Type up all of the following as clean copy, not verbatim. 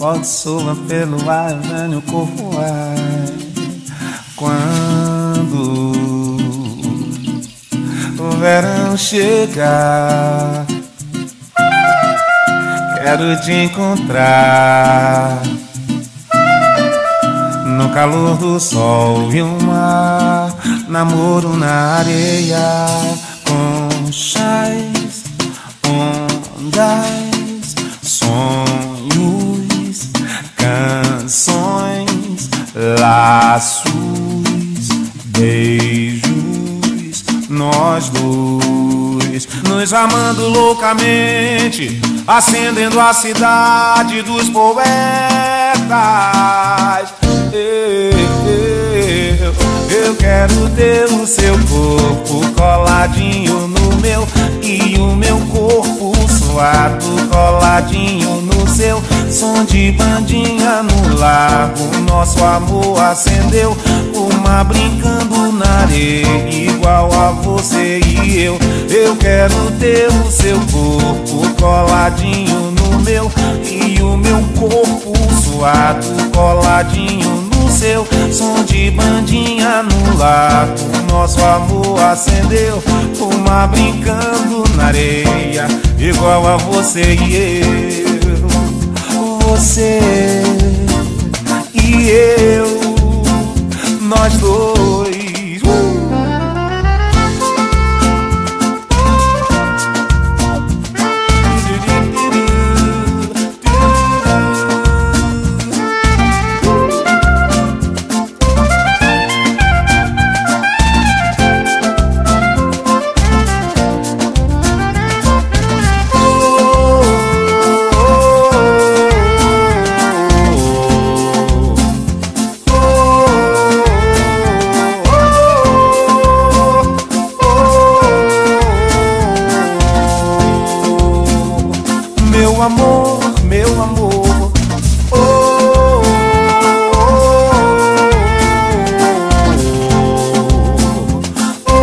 Pode soa pelo ar, vem o corpo vai. Quando o verão chegar, quero te encontrar no calor do sol e o mar, namoro na areia, conchas, ondas, sonhos, canções, laços, beijos, nós dois nos amando loucamente, acendendo a cidade dos poetas. Eu quero ter o seu corpo coladinho no meu e o meu corpo suado coladinho no seu. Som de bandinha no largo, nosso amor acendeu. Uma brincando na areia, igual a você e eu. Eu quero ter o seu corpo coladinho no meu e o meu corpo suado coladinho no seu. Som de bandinha no largo, nosso amor acendeu. Uma brincando na areia, igual a você e eu. Você e eu, nós dois. Meu amor, meu amor, oh, oh,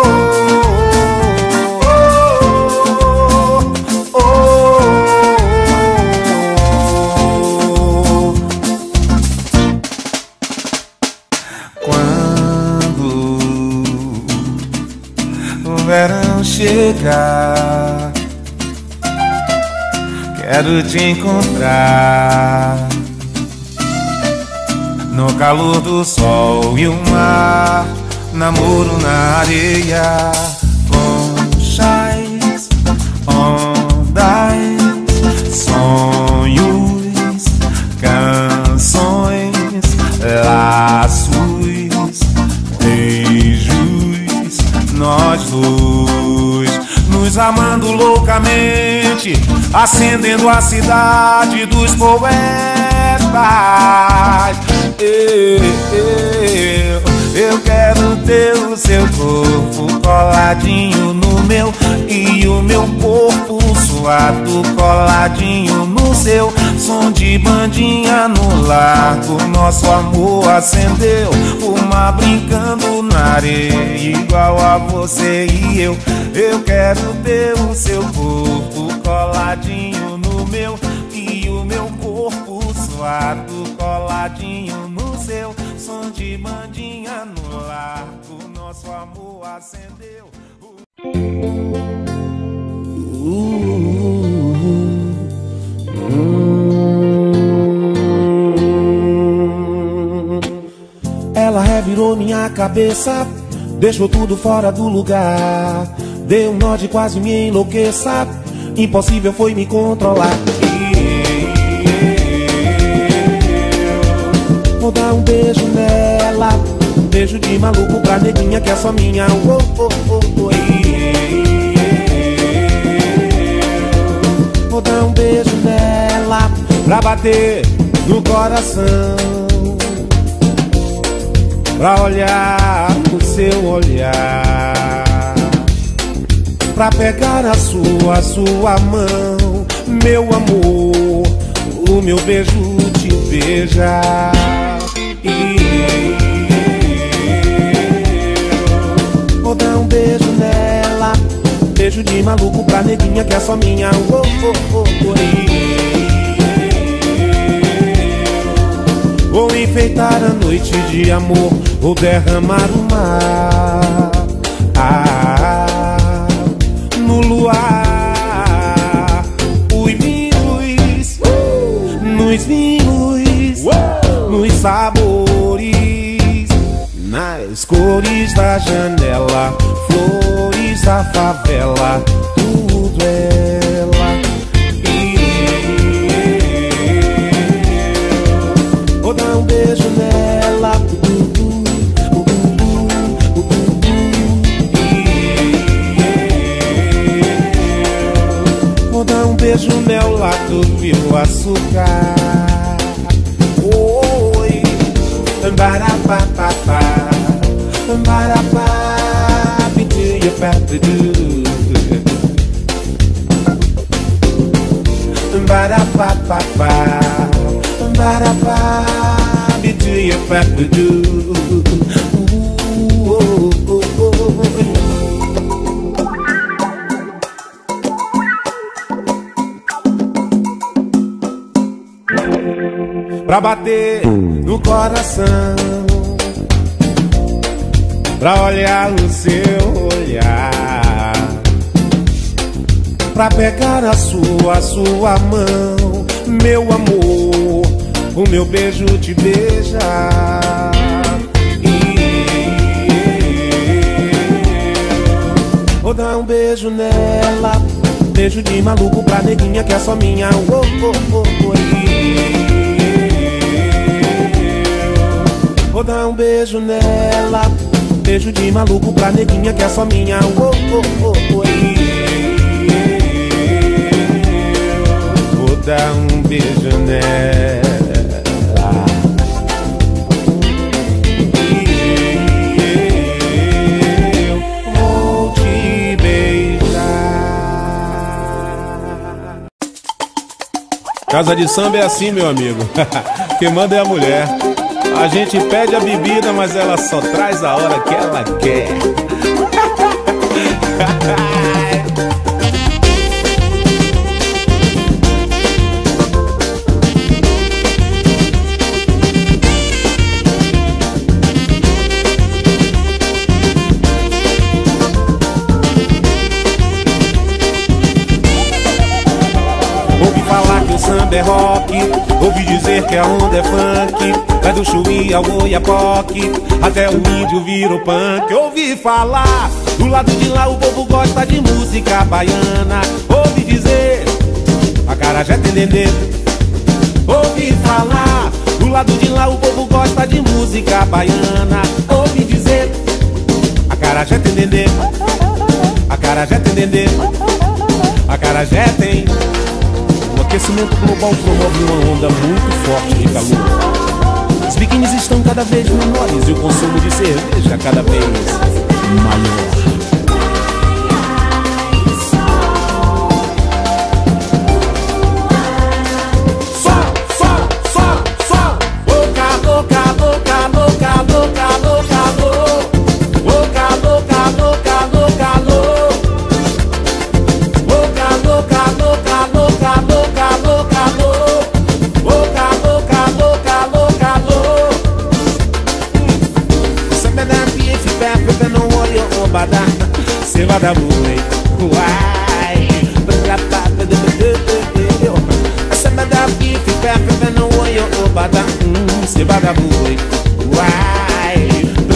oh, oh, oh. Quando o verão chegar, quero te encontrar no calor do sol e o mar, namoro na areia, conchas, ondas, sonhos, canções, laços, beijos, nós dois nos amando loucamente, acendendo a cidade dos poetas. Eu quero ter o seu corpo coladinho no meu e o meu corpo suado coladinho no seu. Som de bandinha no largo, nosso amor acendeu. Uma brincando na areia, igual a você e eu. Eu quero ter o seu corpo coladinho no meu e o meu corpo suado coladinho no seu. Som de bandinha no largo, nosso amor acendeu. Ela revirou minha cabeça, deixou tudo fora do lugar. Deu um nó de quase me enlouqueça, impossível foi me controlar. Vou dar um beijo nela, um beijo de maluco pra neguinha que é só minha. Vou dar um beijo nela, pra bater no coração, pra olhar no seu olhar, pra pegar a sua mão, meu amor, o meu beijo te beija. Vou dar um beijo nela, beijo de maluco pra neguinha que é só minha. enfeitar a noite de amor ou derramar o mar. No luar, os vinhos, nos vinhos, nos sabores, nas cores da janela, flores da favela, tudo ela. Vou dar um beijo nela, vou dar um beijo nela lá do Viu Açúcar. Oi, barapapapá, barapá, bidu, barapapapá, barapá, bidu. Pra bater no coração, pra olhar o seu olhar, pra pegar a sua mão, meu amor, o meu beijo te beijar. Vou dar um beijo nela, beijo de maluco pra neguinha que é só minha. Vou dar um beijo nela, beijo de maluco pra neguinha que é só minha. Vou dar um beijo nela. Vou te beijar. Casa de samba é assim, meu amigo. Quem manda é a mulher. A gente pede a bebida, mas ela só traz a hora que ela quer. Ouvi falar que o samba é rock, ouvi dizer que a onda é funk, vai do Chuí ao Oiapoque, até o índio vira o punk. Ouvi falar, do lado de lá o povo gosta de música baiana. Ouvi dizer, acarajé tem dendê. Ouvi falar, do lado de lá o povo gosta de música baiana. Ouvi dizer, acarajé tem dendê. Acarajé tem dendê. Acarajé tem. O aquecimento global promove uma onda muito forte de calor. Os biquínis estão cada vez menores e o consumo de cerveja cada vez maior. Cê vai dar boi, uai. Cê vai dar bife, pepe, não olho, obada. Cê vai dar boi, uai.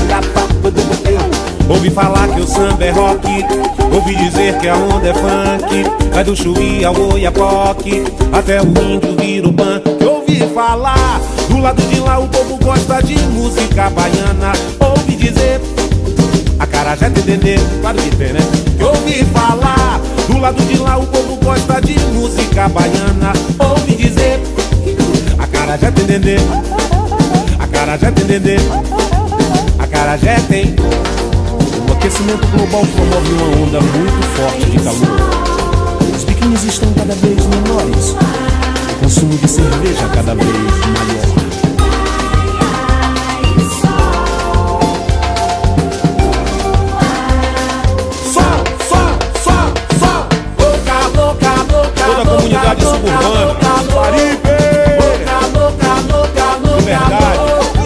Ouvi falar que o samba é rock, ouvi dizer que a onda é funk, vai do Chuí ao Oiapoque, até o índio vira o punk. Ouvi falar, do lado de lá o povo gosta de música baiana. Ouvi dizer, acarajé tem dendê, claro que tem, né? Que ouvi falar, do lado de lá o povo gosta de música baiana. Ouvi dizer, acarajé tem dendê. Acarajé tem dendê. Acarajé tem. O aquecimento global promove uma onda muito forte de calor. Os biquínis estão cada vez menores, o consumo de cerveja cada vez maior. Toda a comunidade suburbana, Paripe, de verdade.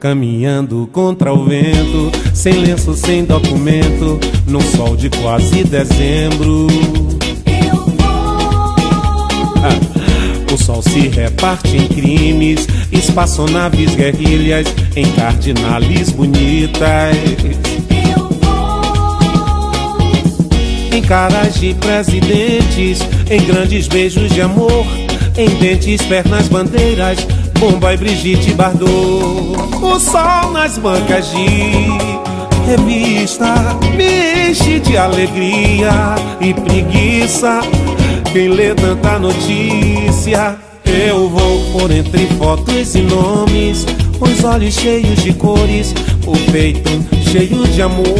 caminhando contra o vento, sem lenço, sem documento, num sol de quase dezembro. Eu vou. O sol se reparte em crimes, espaçonaves, guerrilhas, em cardinales bonitas. Eu vou. Em caras de presidentes, em grandes beijos de amor, em dentes, pernas, bandeiras, Bomba e Brigitte Bardot. O sol nas bancas de revista me enche de alegria e preguiça. Quem lê tanta notícia, eu vou por entre fotos e nomes, os olhos cheios de cores, o peito cheio de amores.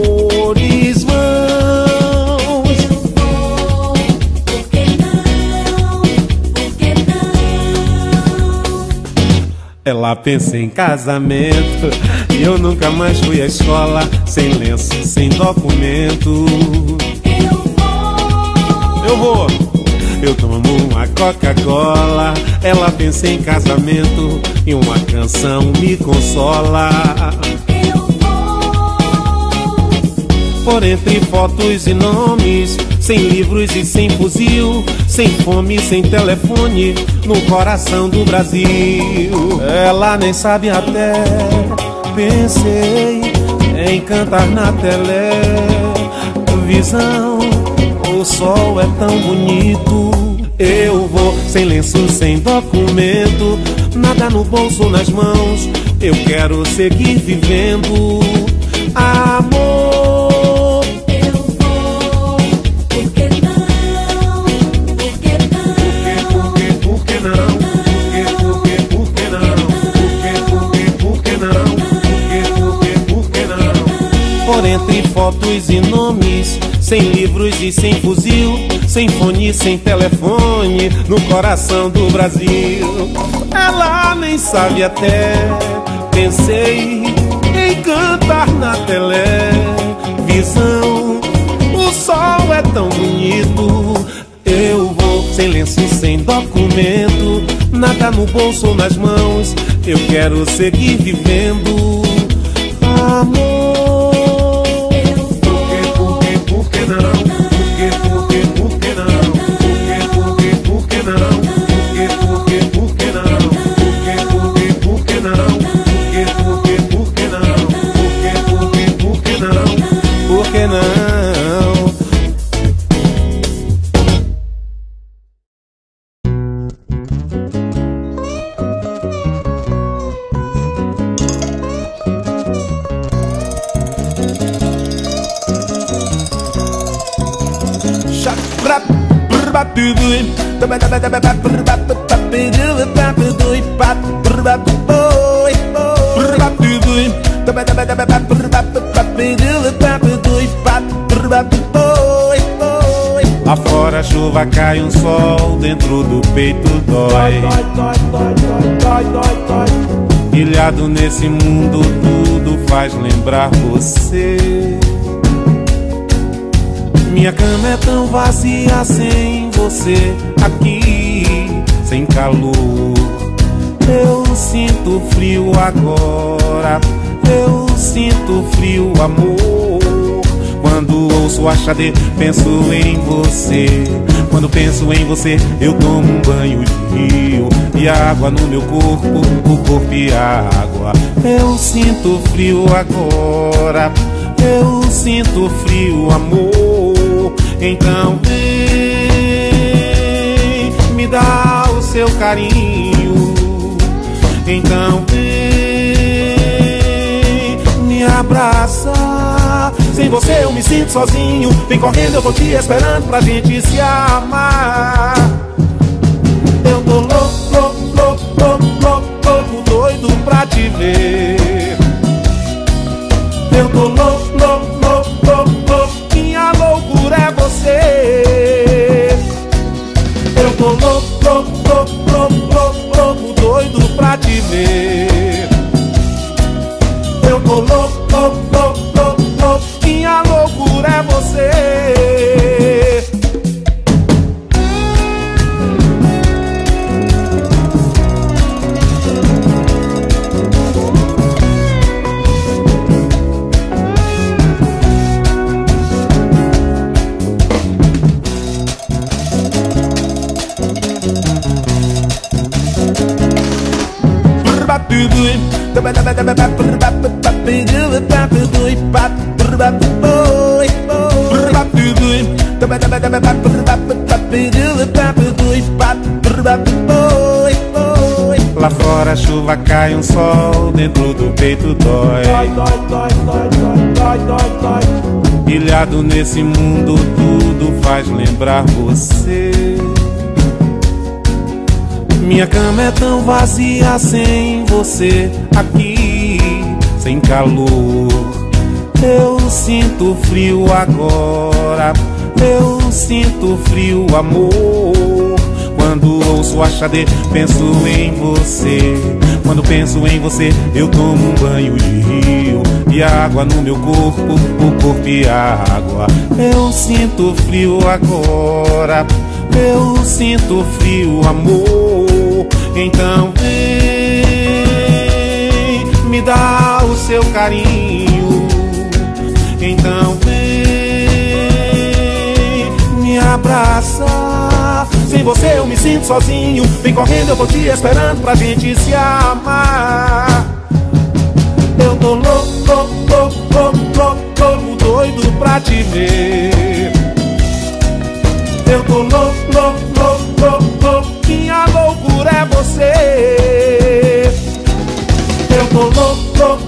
Ela pensa em casamento e eu nunca mais fui à escola, sem lenço, sem documento. Eu vou. Eu tomo uma Coca-Cola. Ela pensa em casamento e uma canção me consola. Por entre fotos e nomes, sem livros e sem fuzil, sem fome, sem telefone, no coração do Brasil. Ela nem sabe até, pensei em cantar na televisão. O sol é tão bonito. Eu vou sem lenço, sem documento, nada no bolso, nas mãos. Eu quero seguir vivendo, amor. Entre fotos e nomes, sem livros e sem fuzil, sem fone, sem telefone, no coração do Brasil. Ela nem sabe até, pensei em cantar na televisão. O sol é tão bonito. Eu vou sem lenço, sem documento, nada no bolso ou nas mãos. Eu quero seguir vivendo, amor. Lá fora a chuva cai, um sol dentro do peito dói. Ilhado nesse mundo, tudo faz lembrar você. Minha cama é tão vazia sem você aqui, sem calor. Eu sinto frio agora, eu sinto frio, amor. Quando ouço a Xadê, penso em você. Quando penso em você, eu tomo um banho de rio e água no meu corpo, o corpo e a água. Eu sinto frio agora, eu sinto frio, amor. Então vem, me dá o seu carinho. Então vem, me abraça. Sem você eu me sinto sozinho. Vem correndo, eu tô te esperando pra gente se amar. Eu tô louco, doido pra te ver. Eu tô louco, minha loucura é você. Eu tô louco, doido pra te ver. Eu tô louco, minha loucura é você. Lá fora a chuva cai, um sol dentro do peito dói. Ilhado nesse mundo tudo faz lembrar você. Minha cama é tão vazia sem você aqui, sem calor. Eu sinto frio agora, eu sinto frio, amor. Quando ouço a Xadê, penso em você. Quando penso em você, eu tomo um banho de rio. E água no meu corpo, o corpo e a água. Eu sinto frio agora, eu sinto frio, amor. Então vem, me dá o seu carinho. Então vem, me abraça. Sem você eu me sinto sozinho. Vem correndo, eu vou te esperando pra gente se amar. Eu tô louco, doido pra te ver. Eu tô louco, minha loucura é você. Eu tô louco,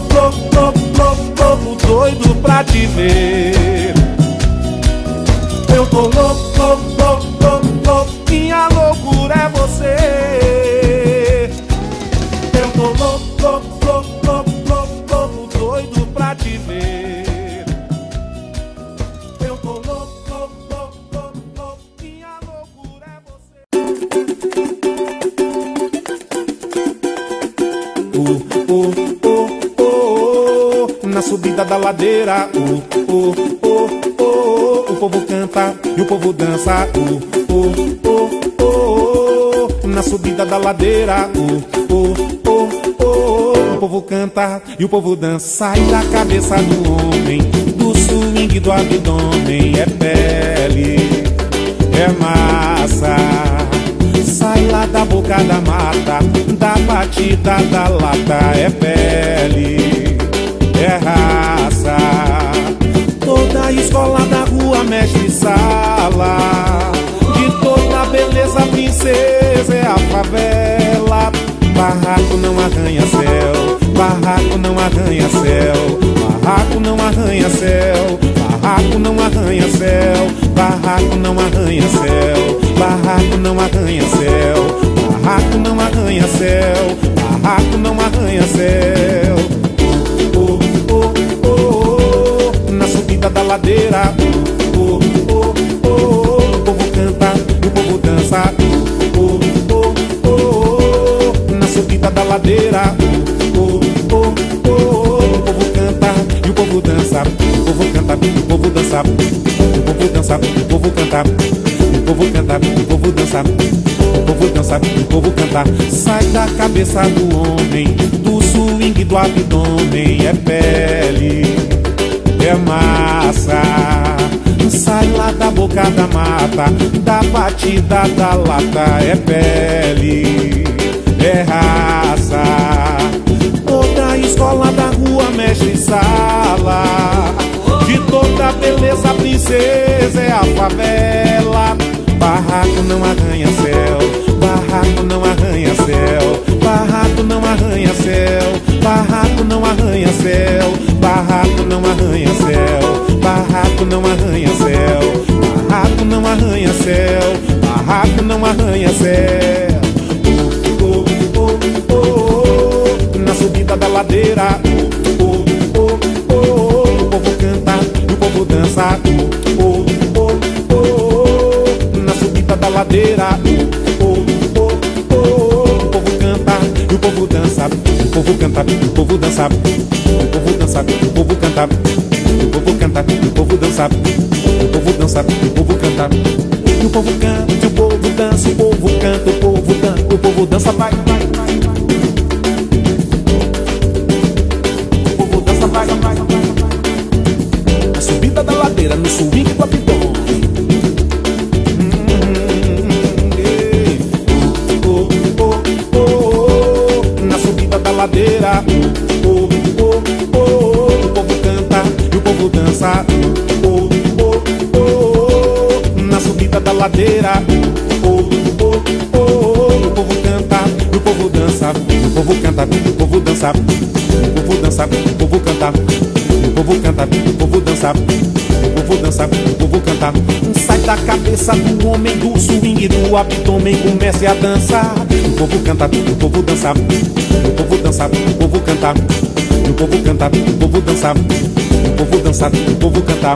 doido pra te ver. Eu tô louco, minha loucura é você. Eu tô louco, doido pra te ver. Eu tô louco, minha loucura é você. Na subida da ladeira, o povo canta e o povo dança. Na subida da ladeira, o povo canta e o povo dança. Sai da cabeça do homem, do swing do abdômen. É pele, é massa. Sai lá da boca da mata, da batida da lata. É pele, é raça. Toda a escola da rua, mestre sala. De toda beleza, princesa é a favela. Barraco não arranha céu, barraco não arranha céu. Barraco não arranha céu, barraco não arranha céu. Barraco não arranha céu, barraco não arranha céu. Barraco não arranha céu, barraco não arranha céu. Na subida da ladeira, o povo canta e o povo dança. Na subida da ladeira, o povo canta e o povo dança. O povo canta e o povo dança. O povo dança e o povo canta. O povo canta e o povo dança. O povo dança e o povo canta. Sai da cabeça do homem, do swing do abdômen. É pele, é massa. Sai lá da boca da mata, da batida da lata. É pele, é raça. Toda a escola da rua, mestre sala. De toda beleza, princesa é a favela. Barraco não arranha céu, barraco não arranha céu. Barraco não arranha céu, barraco não arranha céu. Barraco não arranha céu, barraco não arranha céu. Barraco não arranha céu, barraco não arranha céu. Na subida da ladeira, o povo canta e o povo dança. Na subida da ladeira, o povo canta e o povo dança. O povo canta e o povo dança. O povo dança e o povo canta. O povo canta e o povo dança. O povo dança e o povo canta. E o povo canta e o povo dança. O povo canta, o povo dança. O povo dança, vai, vai, vai. O povo dança, vai, vai, vai. A subida da ladeira no swing do abdômen. Na subida da ladeira, O povo canta, o povo dança, o povo canta, o povo dança, o povo dança, o povo canta, o povo canta, o povo dança, o povo dança, o povo canta. Sai da cabeça do homem, do swing, do abdômen, comece a dançar. O povo canta, o povo dança, o povo dança, o povo canta, o povo canta, o povo dança, o povo dança, o povo canta.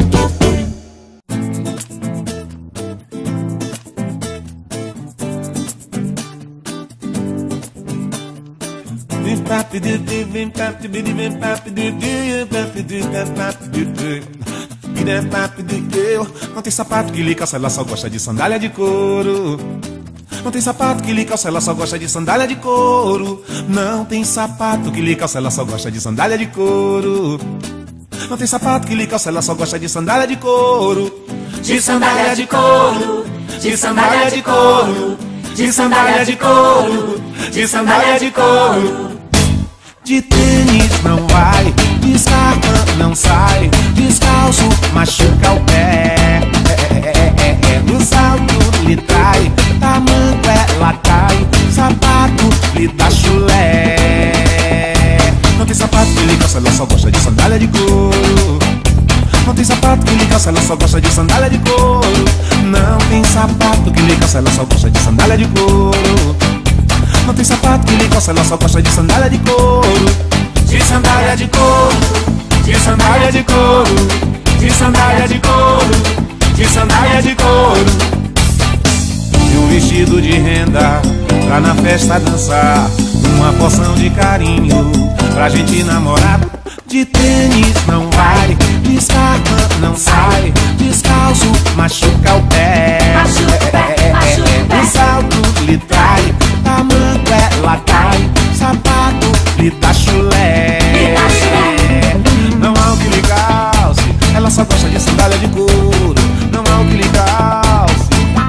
Não tem sapato que lhe calça, ela só gosta de sandália de couro. Não tem sapato que lhe calça, ela só gosta de sandália de couro. Não tem sapato que lhe calça, ela só gosta de sandália de couro. Não tem sapato que lhe calça, ela só gosta de sandália de couro. De sandália de couro, de sandália de couro, de sandália de couro, de sandália de couro. De tênis não vai, de scarpa não sai, descalço machuca o pé. No salto lhe trai, tamanco ela cai, sapato lhe dá chulé. Não tem sapato que lhe calça, ela só gosta de sandália de couro. Não tem sapato que lhe calça, ela só gosta de sandália de couro. Não tem sapato que lhe calça, ela só gosta de sandália de couro. Não tem sapato que lhe calça, ela só gosta de sandália de couro. De sandália de couro, de sandália de couro, de sandália de couro, de sandália de couro. E um vestido de renda pra na festa dançar, uma porção de carinho pra gente namorar. De tênis não vai, de scarpa não sai, descalço machuca o pé. Machuca o pé, machuca o pé. O salto lhe trai, tamanco ela cai, sapato lhe dá chulé. Não há o que lhe calce, ela só gosta de sandália de couro. Não há o que lhe calce,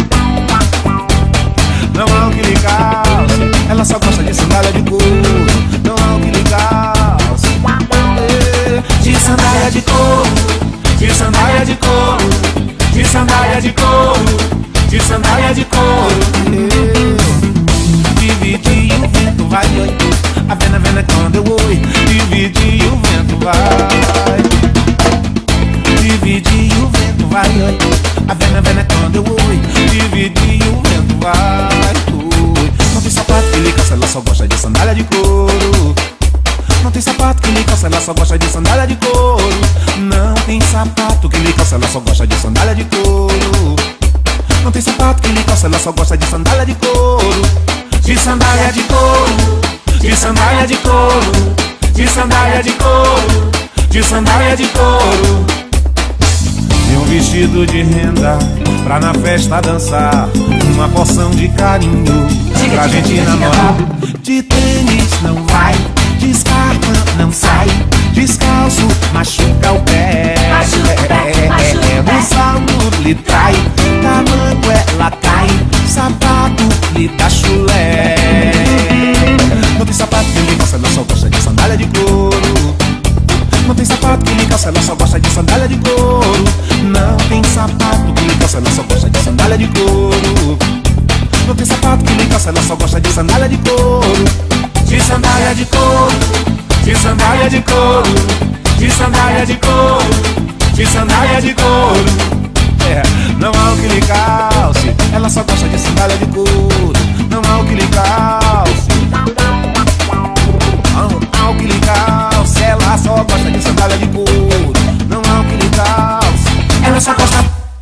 não há o que lhe calce, ela só gosta de sandália de couro. Não há o que lhe calce. De sandália de couro, de sandália de couro, de sandália de couro, de sandália de couro. Divide o vento vai, oi. A vena quando eu oi. Divide o vento vai. Divide o vento vai, oi. A vena quando eu oi. Divide o vento vai, oi. Não tem sapato que lhe calça, ela só gosta de sandália de couro. Não tem sapato que lhe calça, ela só gosta de sandália de couro. Não tem sapato que lhe calça, ela só gosta de sandália de couro. Não tem sapato que lhe calça, ela só gosta de sandália de couro. De sandália de couro, de sandália de couro, de sandália de couro, de sandália de couro. E um vestido de renda pra na festa dançar, uma porção de carinho pra gente namorar. De tênis não vai, de scarpa não sai, descalço machuca o pé. Machuca o pé, machuca o pé. No salto lhe trai, tamanco ela cai, sapato lhe dá chulé. Não tem sapato que lhe calça, ela só gosta de sandália de couro. Não tem sapato que lhe calça, ela só gosta de sandália de couro. Não tem sapato que lhe calça, ela só gosta de sandália de couro. Não tem sapato que lhe calça, ela só gosta de sandália de couro. De sandália de couro, de sandália de couro, de sandália de couro, de sandália de couro. Não há o que lhe calce, ela só gosta de sandália de couro. Não há o que lhe calce, não há o que lhe calce, ela só gosta de sandália de couro. Não há o que lhe calce, Ela só gosta.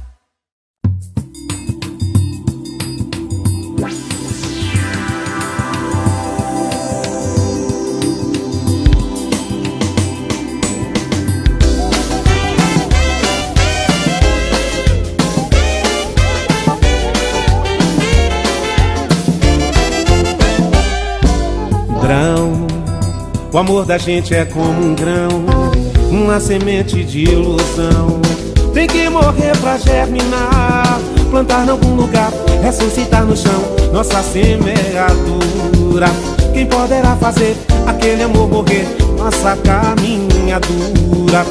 Grão, o amor da gente é como um grão, uma semente de ilusão. Tem que morrer pra germinar, plantar em algum lugar, ressuscitar no chão nossa semeadura. Quem poderá fazer aquele amor morrer? Nossa caminhadura,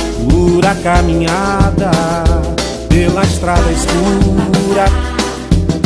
dura caminhada pela estrada escura.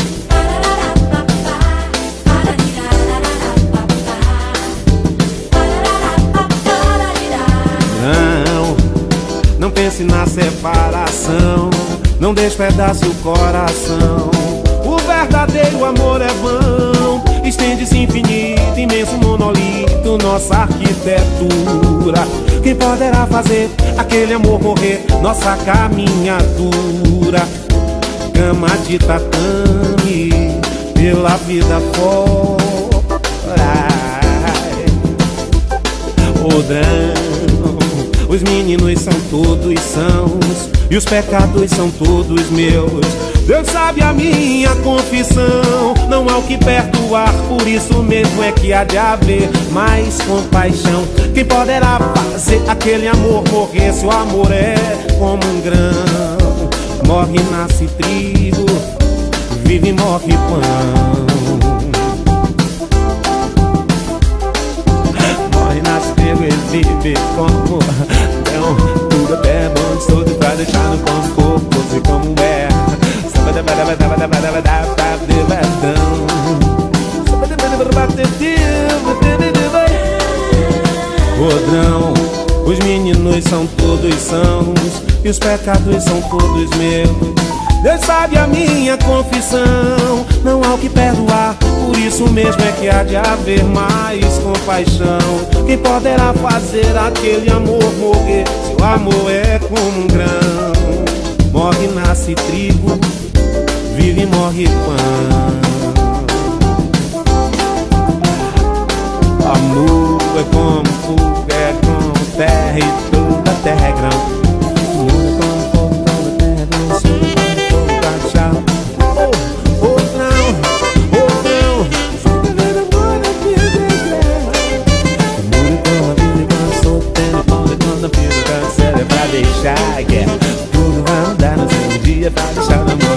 na separação, não despedace o coração. O verdadeiro amor é vão, estende-se infinito, imenso monolito, nossa arquitetura. Quem poderá fazer aquele amor morrer, nossa caminhadura? Cama de tatame, pela vida fora. Podrão, os meninos são todos sãos e os pecados são todos meus. Deus sabe a minha confissão, não há o que perdoar, por isso mesmo é que há de haver mais compaixão. Quem poderá fazer aquele amor morrer, se o amor é como um grão? Morre, nasce trigo, vive e morre pão. Morre, nasce trigo e vive como grão. Tudo até bom, tudo pra deixar no corpo, você como é. Podrão, os meninos são todos sãos e os pecados são todos meus. Deus sabe a minha confissão, não há o que perdoar, por isso mesmo é que há de haver mais compaixão. Quem poderá fazer aquele amor morrer, se o amor é como um grão? Morre, nasce trigo, vive e morre pão. Amor é como fogo, é como terra e toda terra é grão. Amor é como fogo, toda terra é grão. Amor é como caixão. Oh não, oh não. Amor é como a vida quando solteiro, amor é quando a vida cancela, é pra deixar que é. Tudo vai mudar no seu dia, pra deixar o amor.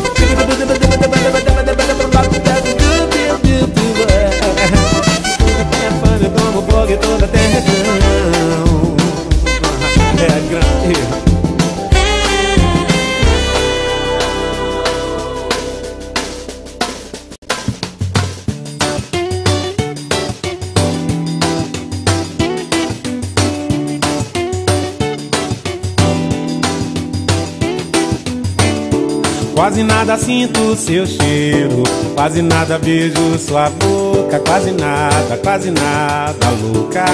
Como fogo e toda terra é grão. É grão. Quase nada sinto seu cheiro, quase nada beijo sua boca, quase nada louca.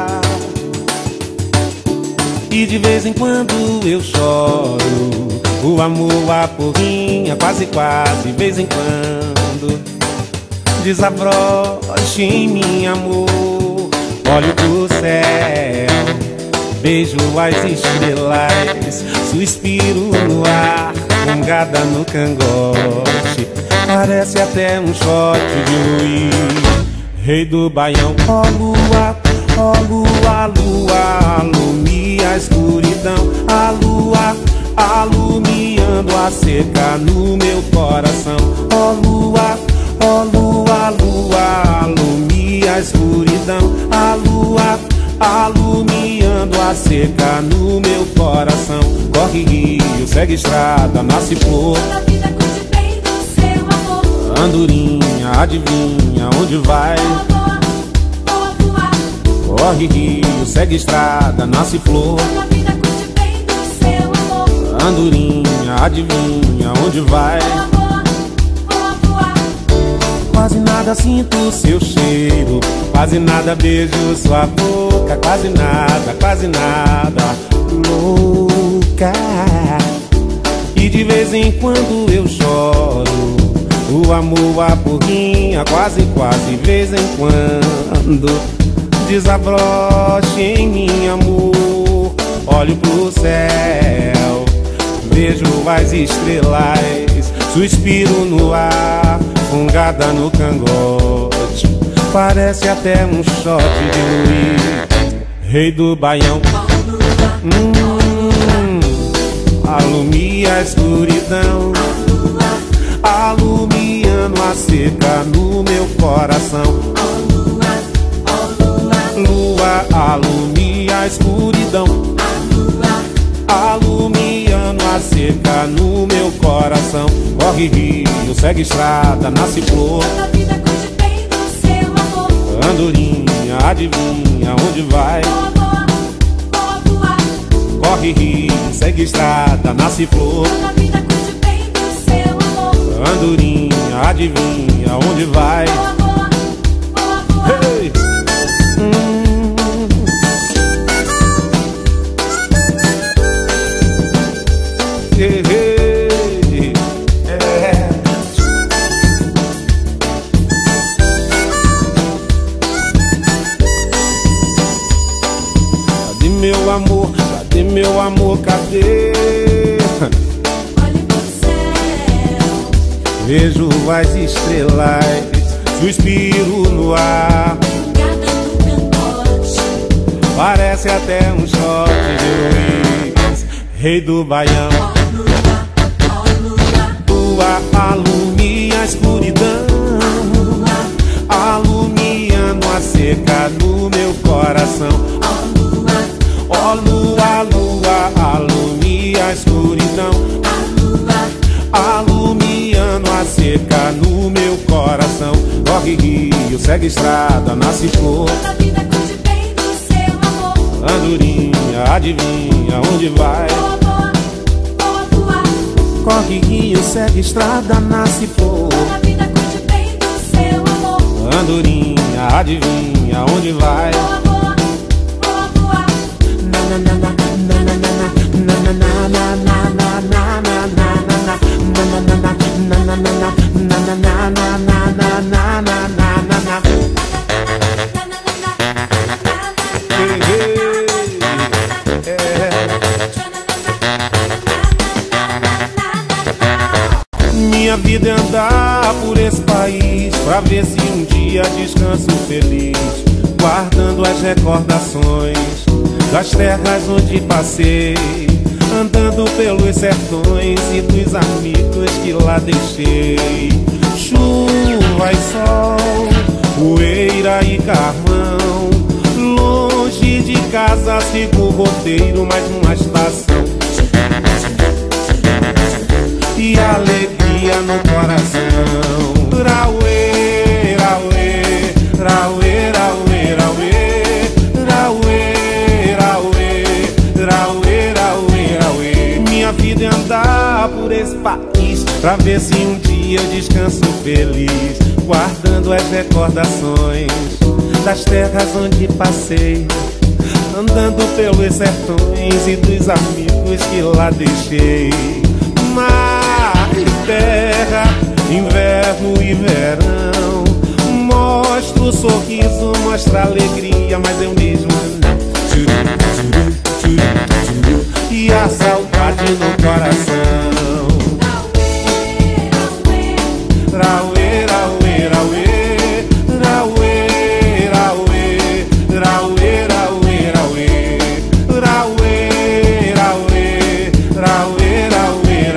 E de vez em quando eu choro, o amor a porrinha, quase, de vez em quando desabroche em mim, amor. Olho pro céu, beijo as estrelas, suspiro no ar, fungada no cangote, parece até um shot de Luiz, rei do Baião. Ó lua, lua, alumia a escuridão. A lua, alumiando a seca no meu coração. Ó lua, lua, alumia a escuridão. A lua, alumiando a seca no meu coração. Corre rio, segue estrada, nasce flor. Toda vida curte bem do seu amor. Andorinha, adivinha onde vai? Vou voar. Corre rio, segue estrada, nasce flor. Toda vida curte bem do seu amor. Andorinha, adivinha onde vai? Vou voar. Quase nada sinto seu cheiro, quase nada beijo sua boca, quase nada louca. E de vez em quando eu choro, o amor a porrinha, quase, vez em quando desabroche em mim, amor. Olho pro céu, vejo as estrelas, suspiro no ar, fungada no cangote, parece até um shot de Luiz, rei do Baião. Alumia a escuridão, alumiando a seca no meu coração. Lua, alumia a escuridão, alumiando a seca no meu coração. Corre rio, segue estrada, nasce flor. Toda vida curte bem do seu amor. Andorinha, adivinha onde vai? Vou voar. corre rio, segue estrada, nasce flor. Toda vida cuide bem do seu amor. Andorinha, adivinha onde vai? Voa, voa, voa, voa. Hey! Hey, hey. Cadê meu amor? Cadê meu amor? Cadê? Olhe pro céu. Vejo as estrelas, suspiro no ar. Gata no cangote. Parece até um choque de luz. Rei do Baião, Ó lua, tua alumia a escuridão, alumiando a seca no meu coração. Ó lua, lua, alumia a escuridão, alumiando a seca no meu coração. Corre rio, segue estrada, nasce flor. toda vida cuide bem do seu amor. Andorinha, adivinha onde vai? Voa, voa, voa, voa. Corre rio, segue estrada, nasce flor. Toda vida cuide bem do seu amor. Andorinha, adivinha onde vai? Voa, voa, voa, voa. Na na na na na na na na na na na na na na na minha vida é andar por esse país pra ver se um dia descanso feliz, guardando as recordações das terras onde passei, andando pelos sertões e dos amigos que lá deixei. Chuva e sol, poeira e carvão, longe de casa sigo o roteiro, mais uma estação. E alegria no coração. Rauê, rauê, rauê, rauê, rauê, rauê, rauê, rauê, rauê, rauê. Minha vida é andar por esse país pra ver se um dia eu descanso feliz, guardando as recordações das terras onde passei, andando pelos sertões e dos amigos que lá deixei. Mar e terra, inverno e verão, mostra o sorriso, mostra a alegria, mas eu mesmo não. E a saudade no coração. Rauê, rauê, rauê, rauê, rauê, rauê, rauê, rauê, rauê, rauê, rauê, rauê,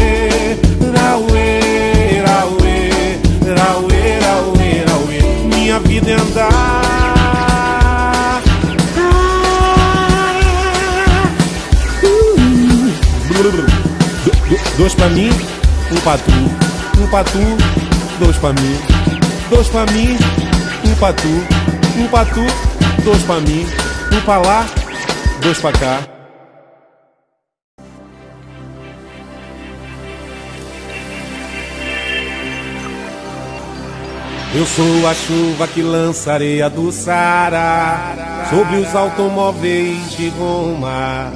rauê, rauê, rauê, rauê, rauê. Minha vida é andar. Dois pra mim, um pra tu. Um pra tu, dois pra mim. Dois pra mim, um pra tu. Um pra tu, dois pra mim. Um pra lá, dois pra cá. Eu sou a chuva que lança areia do Saara sobre os automóveis de Roma.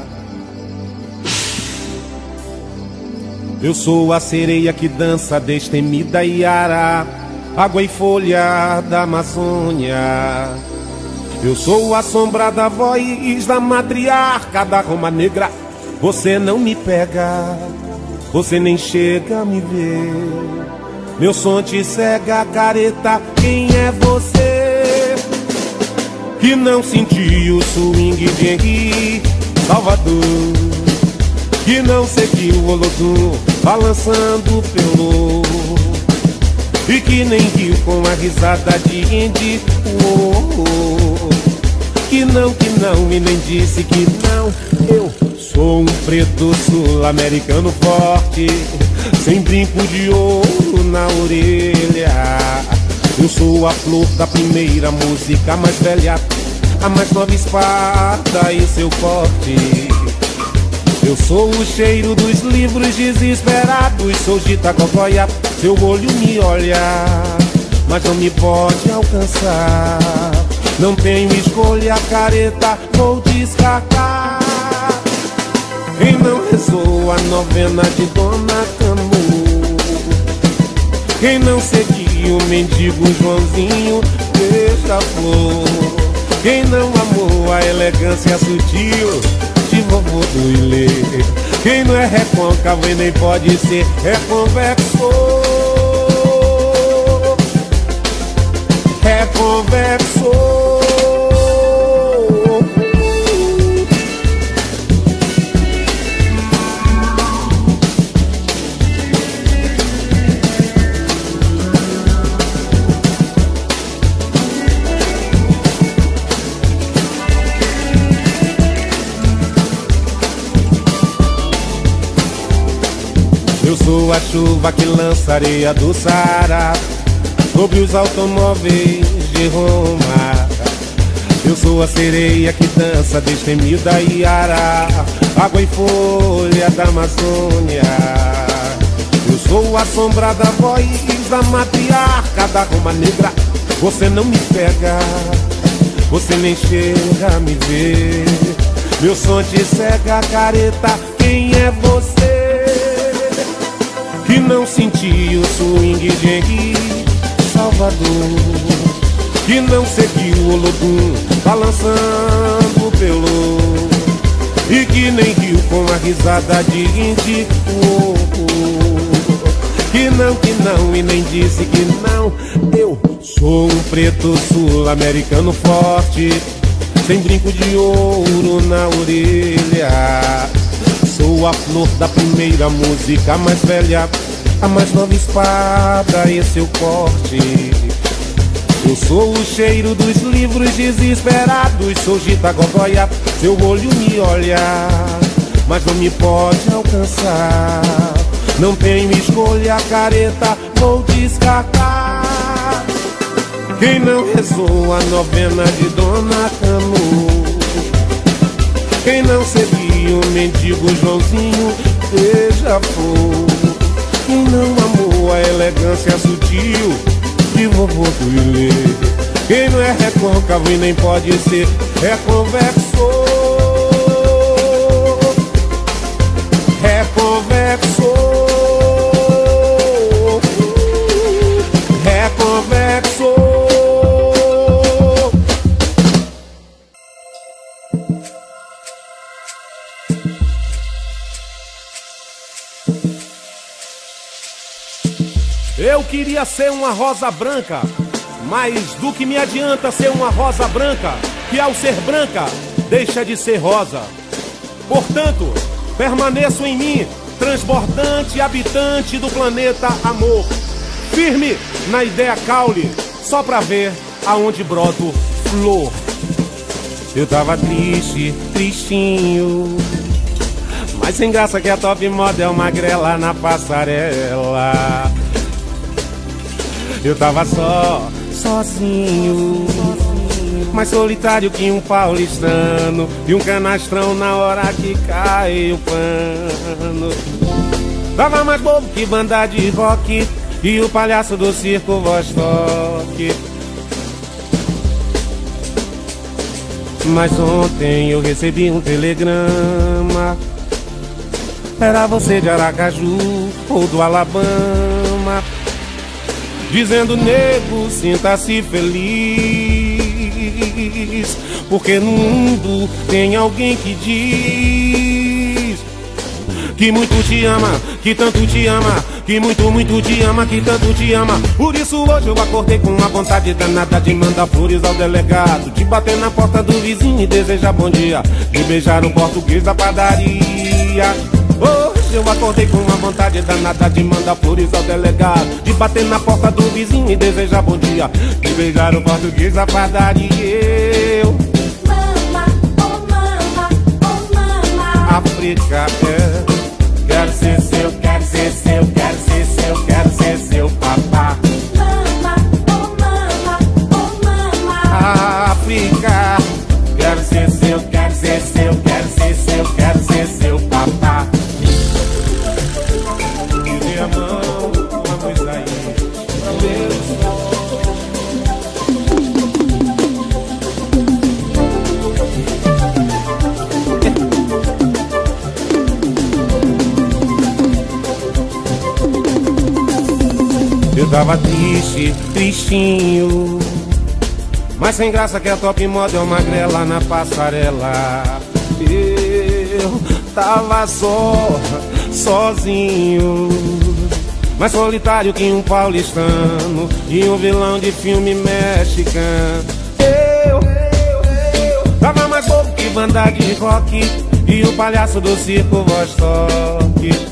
Eu sou a sereia que dança destemida Iara, água e folha da Amazônia. Eu sou a sombra da voz da matriarca da Roma Negra. Você não me pega, você nem chega a me ver. Meu som te cega, careta, quem é você? Que não sentiu o swing de Henri Salvador, que não seguiu o Olodum balançando pelo, e que nem riu com a risada de Indy, que não, e nem disse que não. Eu sou um preto sul-americano forte, sem brinco de ouro na orelha. Eu sou a flor da primeira música mais velha, a mais nova espada e seu corte. Eu sou o cheiro dos livros desesperados, sou de Itacogoiá, seu olho me olha, mas não me pode alcançar. Não tenho escolha, careta, vou descartar. Quem não rezou a novena de Dona Camu, quem não seguiu o mendigo Joãozinho Beija-Flor, quem não amou a elegância sutil de vovô do Ilê, quem não é recôncavo e nem pode ser reconvexo, reconvexo. Eu sou a chuva que lança areia do Saara sobre os automóveis de Roma. Eu sou a sereia que dança destemida Iara, água e folha da Amazônia. Eu sou a sombra da voz da matriarca da Roma Negra. Você não me pega, você nem chega a me ver. Meu som te cega, careta, quem é você? Que não sentiu o swing de Henri Salvador, que não seguiu o Olodum balançando pelo, e que nem riu com a risada de Indy, que não e nem disse que não. Eu sou um preto sul-americano forte, sem brinco de ouro na orelha. Sou a flor da primeira música mais velha, a mais nova espada e seu corte. Eu sou o cheiro dos livros desesperados, sou de Itacogoiá, seu olho me olha, mas não me pode alcançar. Não tenho escolha, careta, vou descartar. Quem não rezou a novena de Dona Camu, quem não seguiu o mendigo Joãozinho Beija-Flor, quem não amou a elegância sutil de vovô do Ilê, quem não é recôncavo e nem pode ser reconvexo, reconvexo, reconvexo. Eu queria ser uma rosa branca, mas do que me adianta ser uma rosa branca, que ao ser branca, deixa de ser rosa. Portanto, permaneço em mim, transbordante habitante do planeta amor, firme na ideia caule, só pra ver aonde broto flor. Eu tava triste, tristinho, mas sem graça que a top model magrela na passarela. Eu tava sozinho, mais solitário que um paulistano e um canastrão na hora que cai o pano. Tava mais bobo que banda de rock e o palhaço do circo Vostok. Mas ontem eu recebi um telegrama, era você de Aracaju ou do Alabama, dizendo: nego, sinta-se feliz, porque no mundo tem alguém que diz que muito te ama, que tanto te ama, que muito, muito te ama, que tanto te ama. Por isso hoje eu acordei com uma vontade danada de mandar flores ao delegado, de bater na porta do vizinho e desejar bom dia, de beijar um português da padaria. Hoje eu acordei com uma vontade danada de mandar flores ao delegado, de bater na porta do vizinho e desejar bom dia, de beijar o português da padaria. Eu, Mama, oh mama, oh mama, África, quero ser seu, quero ser seu, quero ser seu, quero ser seu papá. mama, oh mama, oh mama, África, quero ser seu, quero ser seu, quero ser seu, quero ser seu papá. Eu tava triste, tristinho, mas sem graça que a top model magrela na passarela. Eu tava sozinho, mais solitário que um paulistano e um vilão de filme mexicano. Eu tava mais bobo que banda de rock e o palhaço do circo Vostok.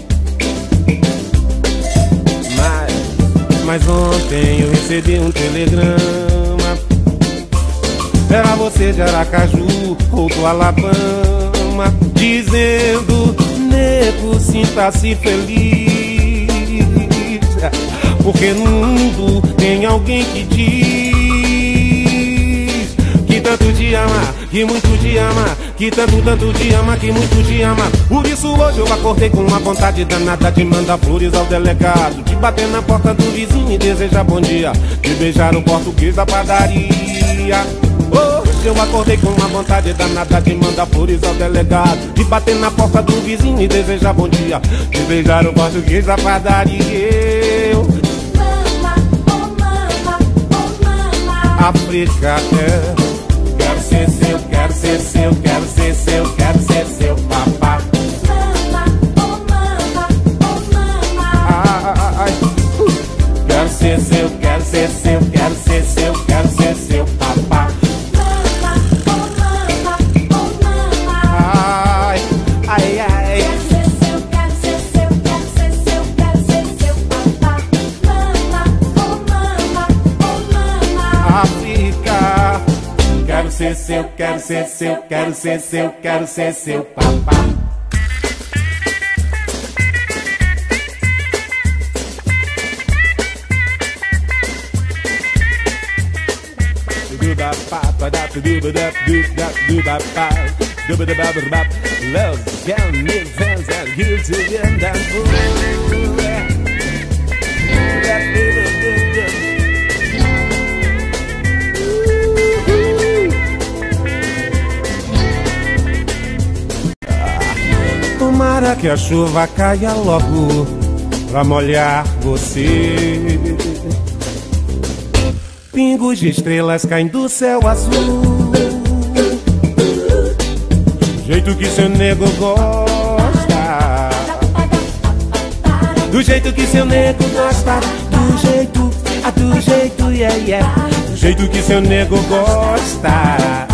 Mas ontem eu recebi um telegrama. Era você de Aracaju ou do Alabama, dizendo: nego, sinta-se feliz, porque no mundo tem alguém que diz que tanto te ama, que muito te ama, que tanto te ama, que muito te ama. Por isso hoje eu acordei com uma vontade danada de mandar flores ao delegado, de bater na porta do vizinho e desejar bom dia, de beijar o português da padaria. Hoje eu acordei com uma vontade danada de mandar flores ao delegado, de bater na porta do vizinho e desejar bom dia, de beijar o português da padaria. Mama, oh mama, oh mama. África, quero ser seu, quero ser seu, quero ser seu, quero ser seu papá. Mama, oh mama, oh mama. Quero ser seu, quero ser seu, quero ser seu, quero ser seu papá. Mama, oh mama, oh mama. Ai. Quero ser seu, quero ser seu, quero ser seu, quero ser seu papá. Mama, oh mama, oh mama. África, quero ser seu, quero ser seu, quero ser seu, quero ser seu papá. Love can make sense and give to them that Tomara que a chuva caia logo pra molhar você. Pingos de estrelas caem do céu azul, do jeito que seu nego gosta, do jeito que seu nego gosta, do jeito, yeah, yeah. Do jeito que seu nego gosta,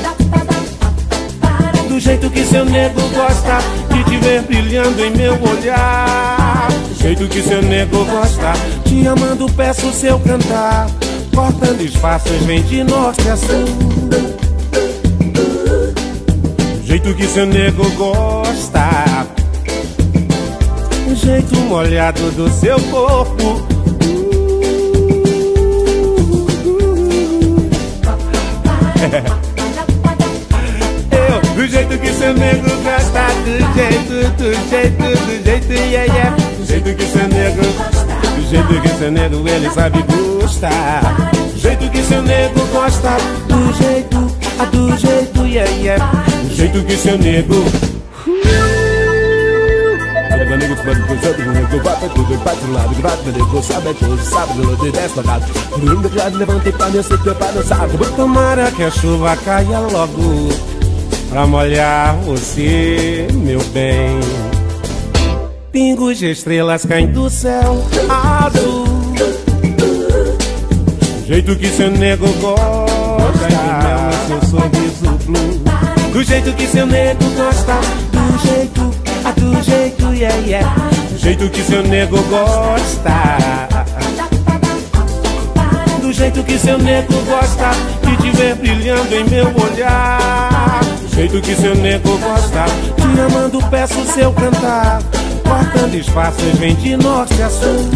do jeito que seu nego gosta de te ver brilhando em meu olhar. Do jeito que seu nego gosta, te amando peço seu cantar, cortando espaços vem de norte a sul. Do jeito que seu nego gosta, do jeito molhado do seu corpo. Do jeito que seu nego gosta, do jeito, yeah, yeah. Do jeito que seu nego, do jeito que seu nego ele sabe gostar. Do jeito que seu nego gosta, do jeito, yeah, yeah. Do jeito que seu nego. Tomara que a chuva caia logo pra molhar você, meu bem. Pingos de estrelas caem do céu azul, do jeito que seu nego gosta, seu sorriso blue. Do jeito que seu nego gosta, do jeito, yeah, yeah. Do jeito que seu nego gosta, do jeito que seu nego gosta de te ver brilhando em meu olhar. Do jeito que seu nego gosta, te amando peço seu cantar, cortando espaços vem de norte a sul.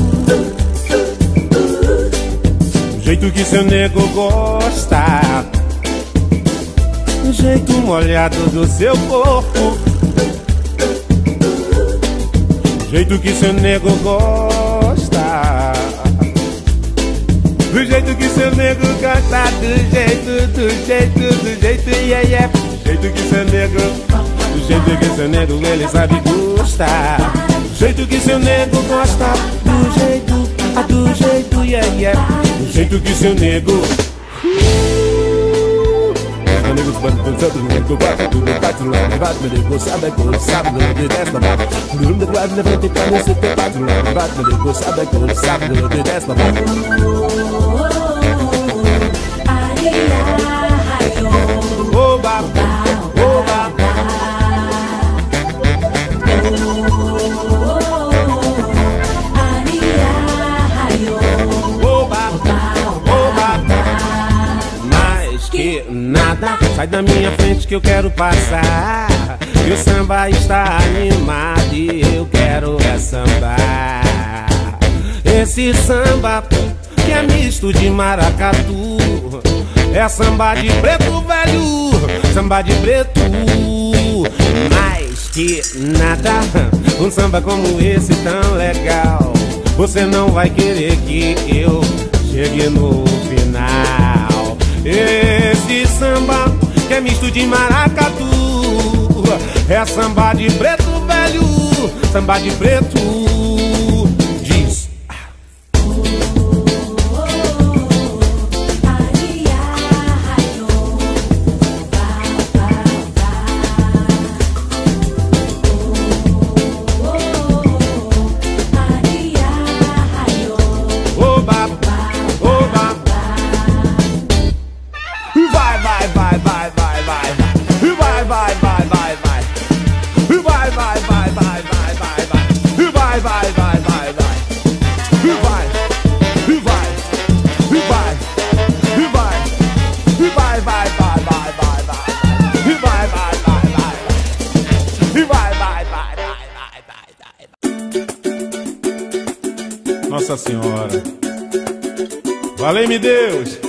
Do jeito que seu nego gosta, do jeito molhado do seu corpo. Do jeito que seu nego gosta, do jeito que seu nego gosta, do jeito, yeah, yeah. Do jeito que seu nego, do jeito que seu nego ele sabe gostar. Do jeito que seu nego gosta, do do jeito, do jeito que seu nego. Sai da minha frente que eu quero passar. E o samba está animado e eu quero sambar. Esse samba que é misto de maracatu, é samba de preto velho, samba de preto. Mais que nada, um samba como esse tão legal, você não vai querer que eu chegue no final. Esse samba que é misto de maracatu, é samba de preto velho, samba de preto. Diz. Nossa Senhora, valei-me Deus.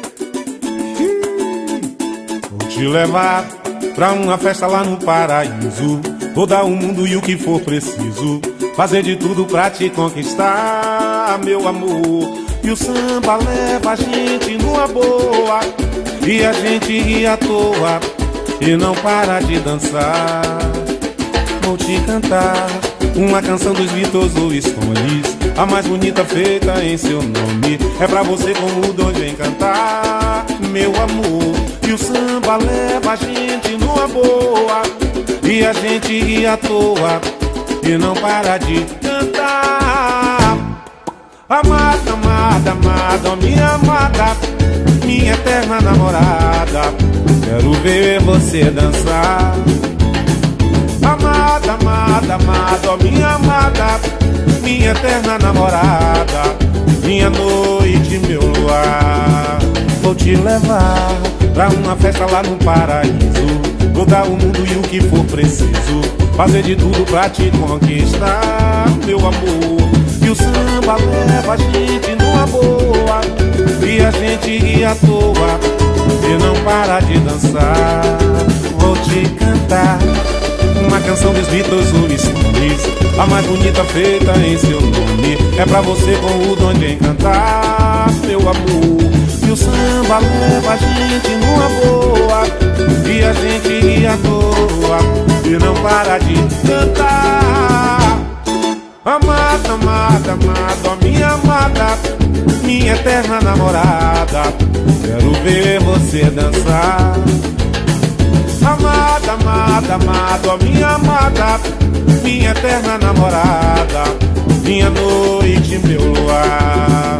Vou te levar pra uma festa lá no paraíso, vou dar o mundo e o que for preciso, fazer de tudo pra te conquistar, meu amor. E o samba leva a gente numa boa, e a gente ri à toa e não para de dançar. Vou te cantar uma canção dos Beatles ou Stones, a mais bonita feita em seu nome. É pra você como o dom vem cantar, meu amor. E o samba leva a gente numa boa, e a gente ri à toa e não para de cantar. Amada, amada, amada, oh minha amada, minha eterna namorada, quero ver você dançar. Amada, amada, amada, oh minha amada, minha eterna namorada, minha noite, meu luar. Vou te levar pra uma festa lá no paraíso, vou dar o mundo e o que for preciso, fazer de tudo pra te conquistar, meu amor. E o samba leva a gente numa boa, e a gente ri à toa e não para de dançar. Vou te cantar uma canção dos Beatles ou Stones, a mais bonita feita em seu nome. É pra você com o dom de encantar, meu amor. E o samba leva a gente numa boa, e a gente ri à toa e não para de cantar. Amada, amada, amada, oh minha amada, minha eterna namorada, quero ver você dançar. Amada, amada, amada, oh minha amada, minha eterna namorada, minha noite, meu luar.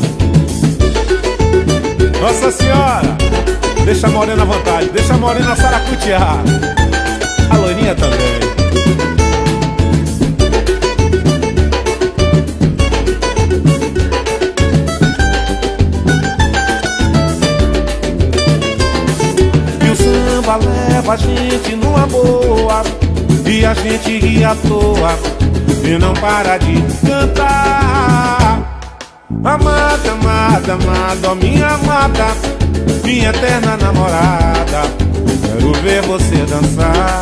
Nossa Senhora, deixa a morena à vontade, deixa a morena saracutear, a loirinha também. Leva a gente numa boa, e a gente ri à toa e não para de cantar. Amada, amada, amada, oh minha amada, minha eterna namorada, quero ver você dançar.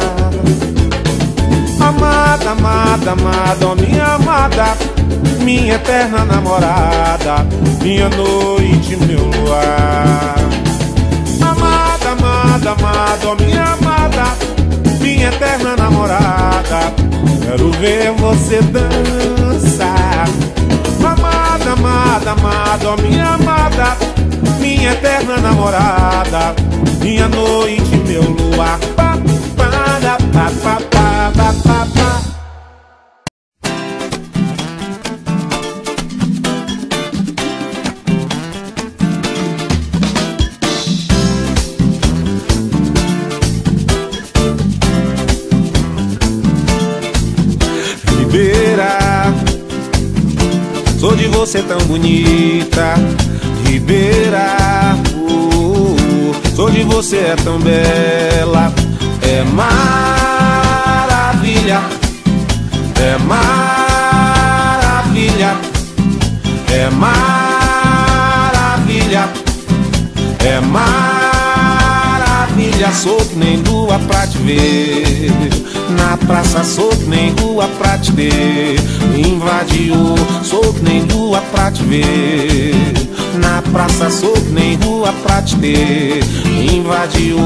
Amada, amada, amada, oh minha amada, minha eterna namorada, minha noite, meu luar. Amada, amada, amada, oh minha amada, minha eterna namorada, quero ver você dançar. Amada, amada, minha eterna namorada, minha noite, meu luar. Pa, pa, da, pa, pa, pa, pa, pa, pa. Ribeira, sou de você tão bonita. Ribeira, sou de você é tão bela. É maravilha, é maravilha, é maravilha, é maravilha. Sou que nem lua pra te ver, na praça sou que nem lua pra te ter. Invadiu, sou que nem lua pra te ver, na praça sou que nem lua pra te ter. Invadiu.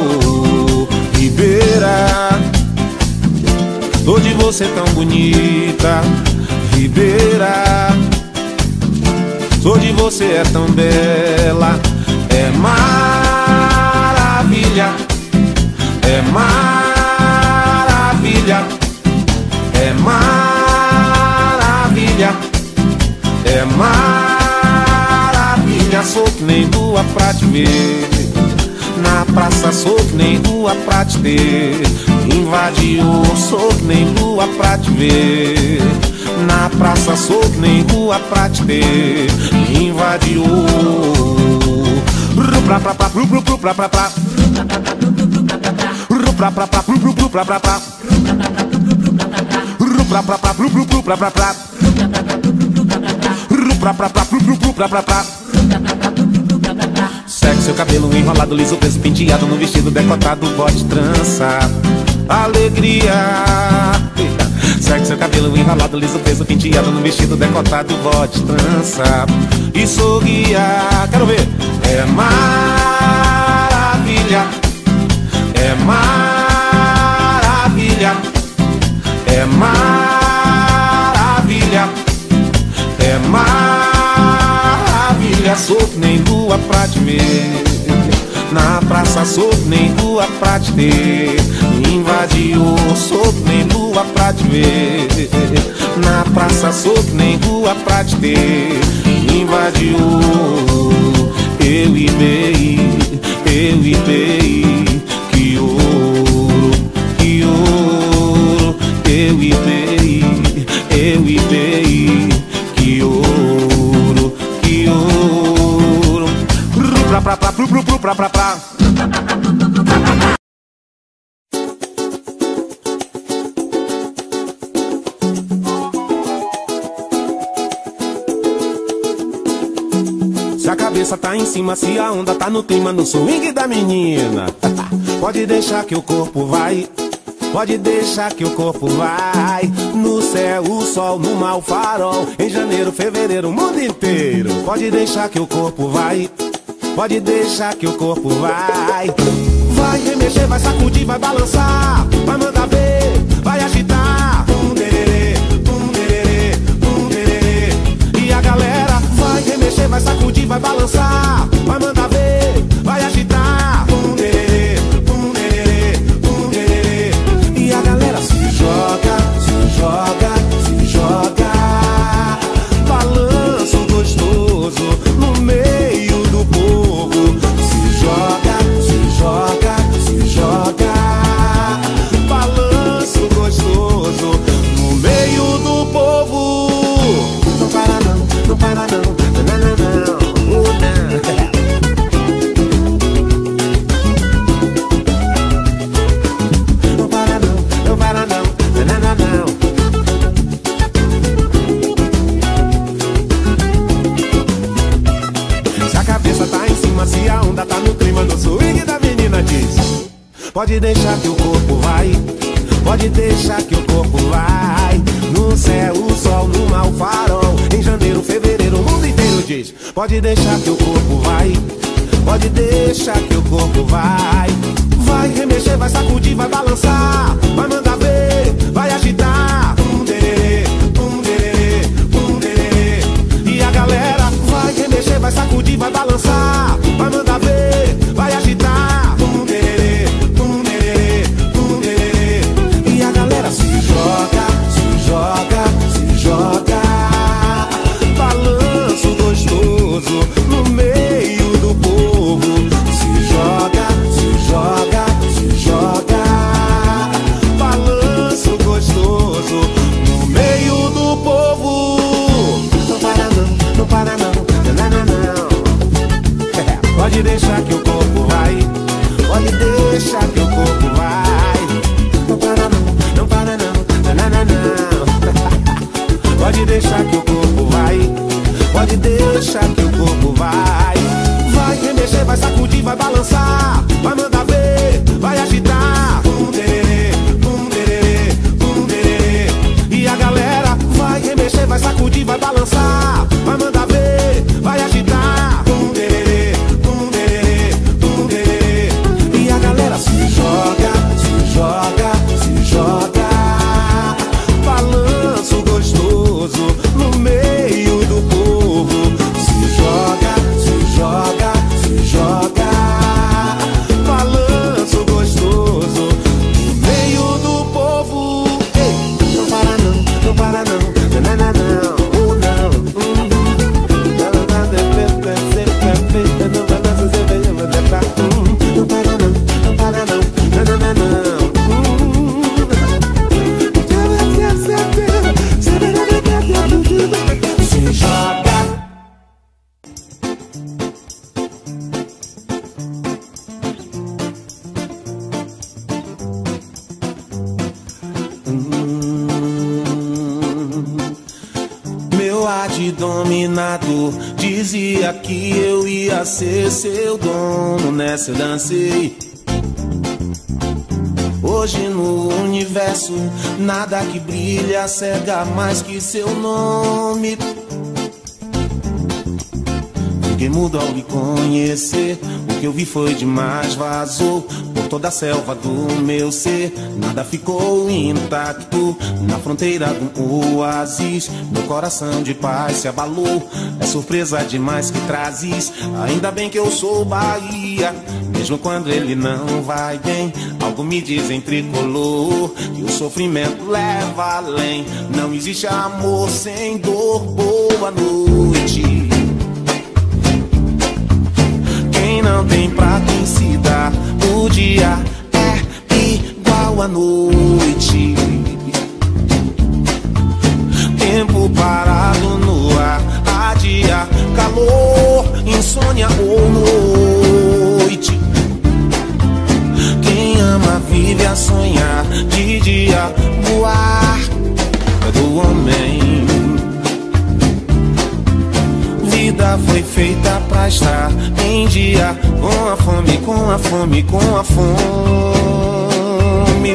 Ribeira, sou de você tão bonita. Ribeira, sou de você é tão bela. É maravilha, é maravilha, é maravilha, é maravilha. Sou que nem lua pra te ver, na praça sou que nem lua pra te ter. Invadiu, sou que nem lua pra te ver, na praça sou que nem lua pra te ter. Invadiu. Pra pra pra, pra pra pra, pra pra pra, pra pra pra, segue seu cabelo enrolado, liso, preso, penteado, no vestido decotado, bote, trança, alegria. Segue seu cabelo enrolado, liso, preso, penteado, no vestido decotado, bote, trança e sorria. Quero ver. É maravilha, é maravilha, é maravilha, é maravilha. Sou que nem lua pra te ver, na praça sou que nem lua pra te ter. Invadiu, sou que nem lua pra te ver, na praça sou que nem lua pra te ter. Invadiu. Eu e bem, que ouro, que ouro. Eu e bem, que ouro, que ouro. Pra pra pra, pra pra pra. Se a cabeça tá em cima, se a onda tá no clima, no swing da menina, pode deixar que o corpo vai, pode deixar que o corpo vai. No céu, o sol, no mar, o farol, em janeiro, fevereiro, o mundo inteiro. Pode deixar que o corpo vai, pode deixar que o corpo vai. Vai remexer, vai sacudir, vai balançar, vai mandar ver, vai agitar. E a galera vai remexer, vai sacudir, vai balançar, vai mandar ver, vai agitar. E a galera se joga, se joga, se joga. Balanço gostoso no meio do povo. Se joga, se joga, se joga. Balanço gostoso no meio do povo. Não para não, não para não, não, não, não, não. Não para não, não para não, não, não, não. Se a cabeça tá em cima, se a onda tá no clima, no swing da menina diz: pode deixar que o corpo vai, pode deixar que o corpo vai. No céu, o sol, no mar, o farol, em janeiro, fevereiro, o mundo inteiro diz: pode deixar que o corpo vai, pode deixar que o corpo vai. Vai remexer, vai sacudir, vai balançar, vai mandar ver, vai agitar. E a galera vai remexer, vai sacudir, vai balançar, Pode deixar que o corpo vai, pode deixar que o corpo vai. Não para não, não para não, não, não, não. Pode deixar que o corpo vai, pode deixar que o corpo vai. Vai remexer, vai sacudir, vai balançar, vai mandar ver, vai agitar. Tererê, tererê, tererê. E a galera vai remexer, vai sacudir, vai balançar, vai mandar ver, vai agitar. Tererê, tererê, tererê. E a galera se joga, se joga, se joga. Balanço gostoso no meio do povo. Se joga, se joga, se joga. Balanço gostoso no meio do povo. Ei, não para não, não para não, não, não, não, oh, não. Não para não, não para não, não, não, não, não. Se joga. Meu ar de dominador dizia que eu ia ser seu dono. Nessa eu dancei. Hoje no universo nada que brilha cega mais que seu nome. Fiquei mudo ao lhe conhecer. O que eu vi foi demais, vazou por toda a selva do meu ser. Nada ficou intacto na fronteira do oásis. Meu coração de paz se abalou. É surpresa demais que trazes. Ainda bem que eu sou Bahia, mesmo quando ele não vai bem. Algo me diz em tricolor que o sofrimento leva além. Não existe amor sem dor. Boa noite. Quem não tem pra quem se dá, o dia é igual à noite. Tempo parado no ar, adia, calor, insônia ou noite. Quem ama vive a sonhar, de dia voar é do homem. Vida foi feita pra estar em dia, com a fome, com a fome, com a fome.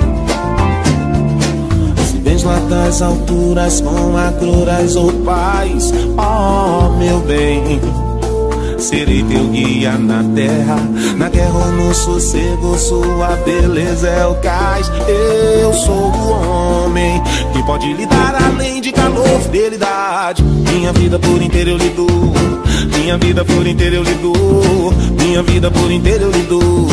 Se vens lá das alturas com agruras ou paz, oh meu bem, serei teu guia na terra, na guerra ou no sossego, sua beleza é o cais. Eu sou o homem que pode lhe dar além de calor, fidelidade. Minha vida por inteiro eu lhe dou, minha vida por inteiro eu lhe dou, minha vida por inteiro eu lhe dou,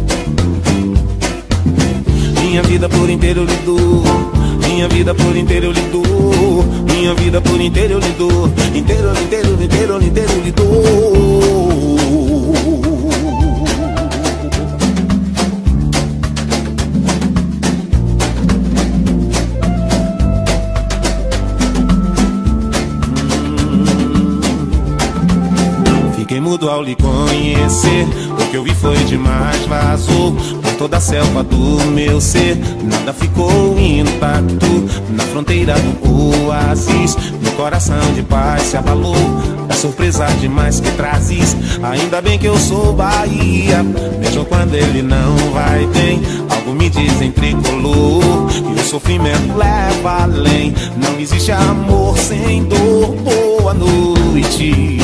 minha vida por inteiro eu lhe dou, minha vida por inteiro eu lhe dou, minha vida por inteiro eu lhe dou, inteiro, inteiro, inteiro, inteiro eu lhe dou. Fiquei mudo ao lhe conhecer. O que eu vi foi demais, vazou por toda a selva do meu ser. Nada ficou intacto na fronteira do oásis. Meu coração de paz se abalou. É surpresa demais que trazes. Ainda bem que eu sou Bahia, mesmo quando ele não vai bem. Algo me diz em tricolor e o sofrimento leva além. Não existe amor sem dor. Boa noite.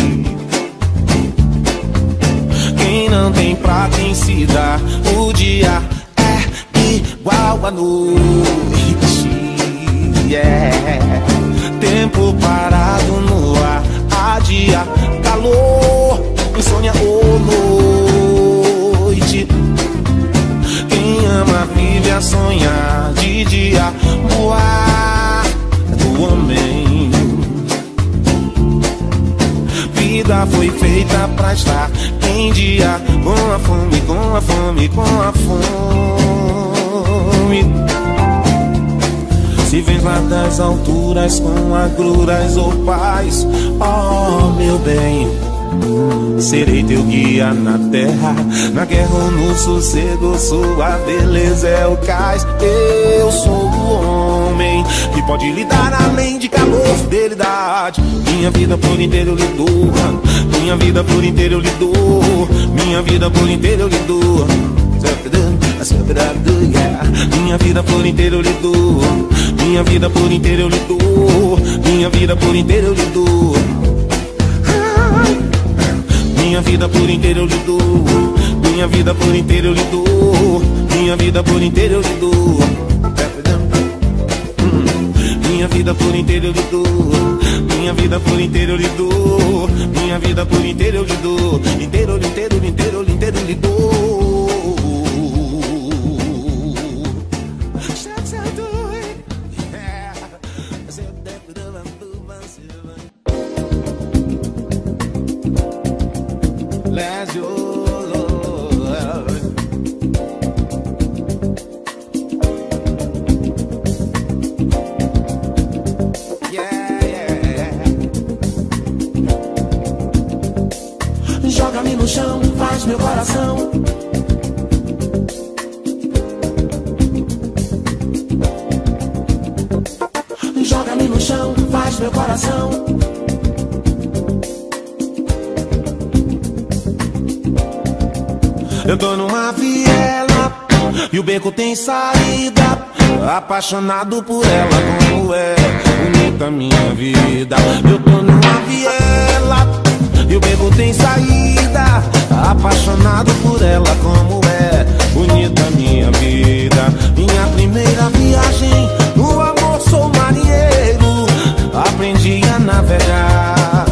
Quem não tem pra quem se dá, o dia é igual à noite. Yeah. Tempo parado no ar, adia, calor, insônia ou noite. Quem ama vive a sonhar, de dia voar é do homem. Vida foi feita pra estar em dia, com a fome, com a fome, com a fome. Se vens lá das alturas com agruras ou paz, oh meu bem, Serei teu guia na terra, na guerra ou no sossego, sua beleza é o cais. Eu sou o homem que pode lhe dar além de calor, fidelidade. Minha vida por inteiro eu lhe dou, minha vida por inteiro eu lhe dou, minha vida por inteiro eu lhe dou. Minha vida por inteiro eu lhe dou, minha vida por inteiro eu lhe dou, minha vida por inteiro eu lhe dou. Minha vida por inteiro eu lhe dou, minha vida por inteiro eu lhe dou, minha vida por inteiro eu lhe dou. Minha vida por inteiro eu lhe dou, minha vida por inteiro eu lhe dou, minha vida por inteiro eu lhe dou, inteiro, inteiro, inteiro, inteiro eu lhe dou. Let's go. Joga-me no chão, faz meu coração. Joga-me no chão, faz meu coração. Eu tô numa viela e o beco tem saída, apaixonado por ela como é bonita minha vida. Eu tô numa viela e o beco tem saída, apaixonado por ela como é bonita minha vida. Minha primeira viagem, no amor sou marinheiro, aprendi a navegar.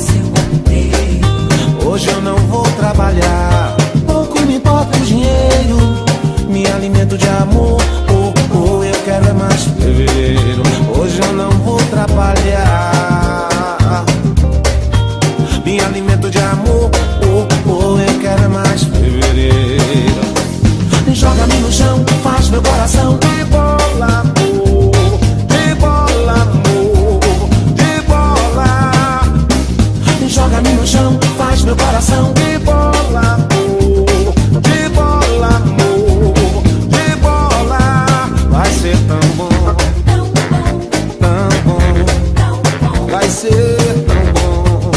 Hoje eu não vou trabalhar, pouco me importa o dinheiro, me alimento de amor, eu quero é mais fevereiro. Hoje eu não vou trabalhar, me alimento de amor, eu quero é mais fevereiro. Joga-me no chão, faz meu coração. De bola, amor, de bola, amor, de bola. Joga-me no chão, faz meu coração. De bola, amor, de bola, amor, de bola. Vai ser tão bom, tão bom, vai ser tão bom,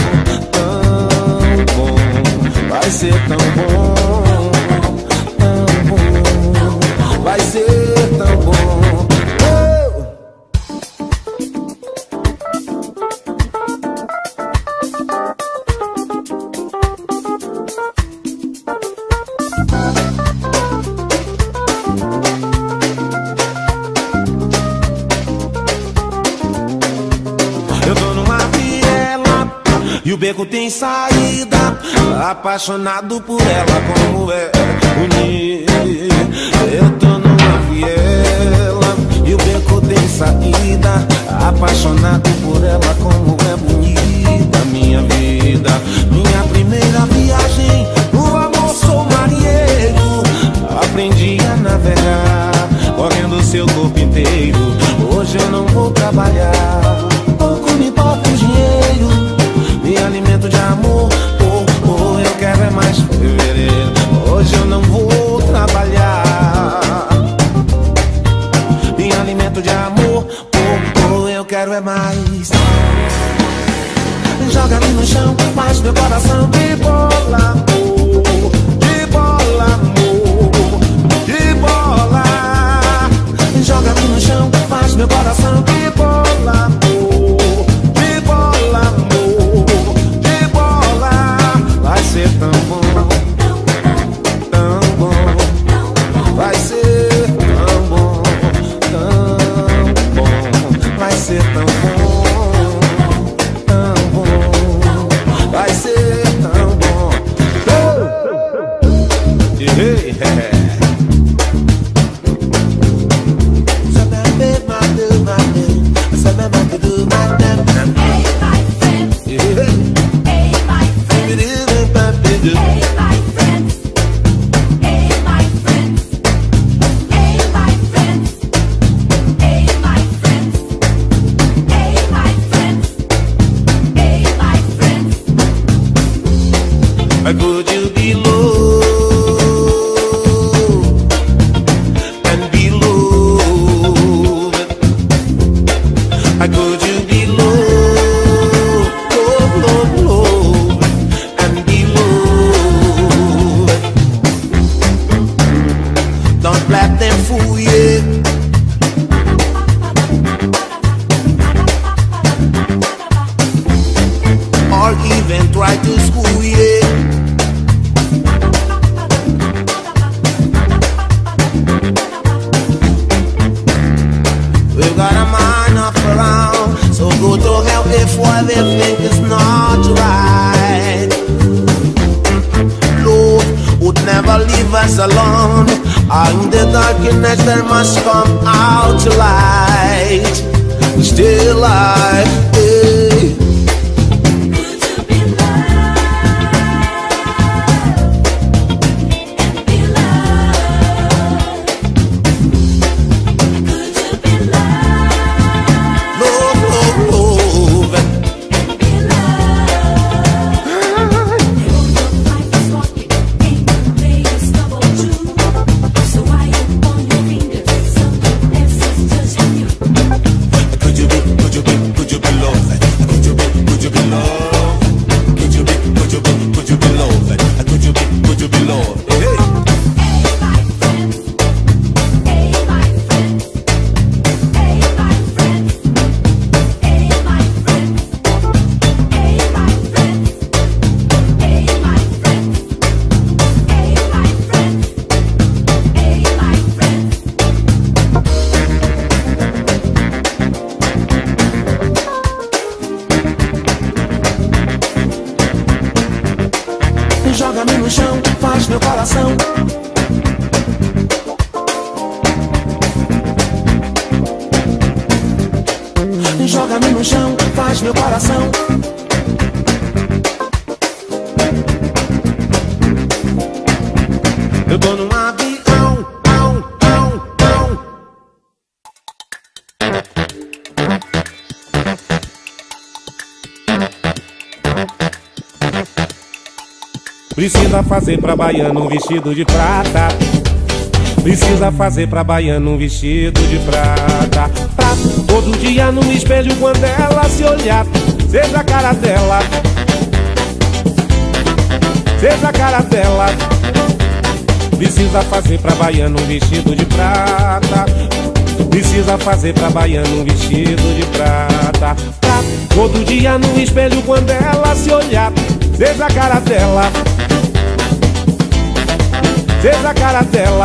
vai ser tão bom, vai ser tão bom. Eu tô numa viela e o beco tem saída, apaixonado por ela como é bonita. Eu tô numa viela e o beco tem saída, apaixonado por ela como é bonita minha vida. Minha primeira viagem, no amor sou marinheiro, aprendi a navegar, correndo seu corpo inteiro. Hoje eu não vou trabalhar, pouco me importa o dinheiro, me alimento de amor, eu quero é mais fevereiro. Hoje eu não vou trabalhar, me alimento de amor, eu quero é mais. Joga-me no chão, faz meu coração. De bola, amor, de bola, amor, de bola. Joga-me no chão, faz meu coração. De bola, amor, de bola, amor, de bola. Vai ser tão bom, tão bom, vai ser tão bom, vai ser tão bom, vai ser tão could you be loved and be loved? Could you be loved, love, love, love, and be loved? Don't let them fool you. Or even try to school you. We've got a man off around, so go to hell if what they think is not right. Lord would never leave us alone. Out in the darkness there must come out light. Still light, hey. Joga-me no chão, faz meu coração. Joga-me no chão, faz meu coração. Eu tô num avião, Precisa fazer pra baiana um vestido de prata. Precisa fazer pra baiana um vestido de prata. Todo dia no espelho quando ela se olhar, seja a cara dela, seja a cara dela. Precisa fazer pra baiana um vestido de prata. Precisa fazer pra baiana um vestido de prata. Todo dia no espelho quando ela se olhar, seja a cara dela, seja a cara dela.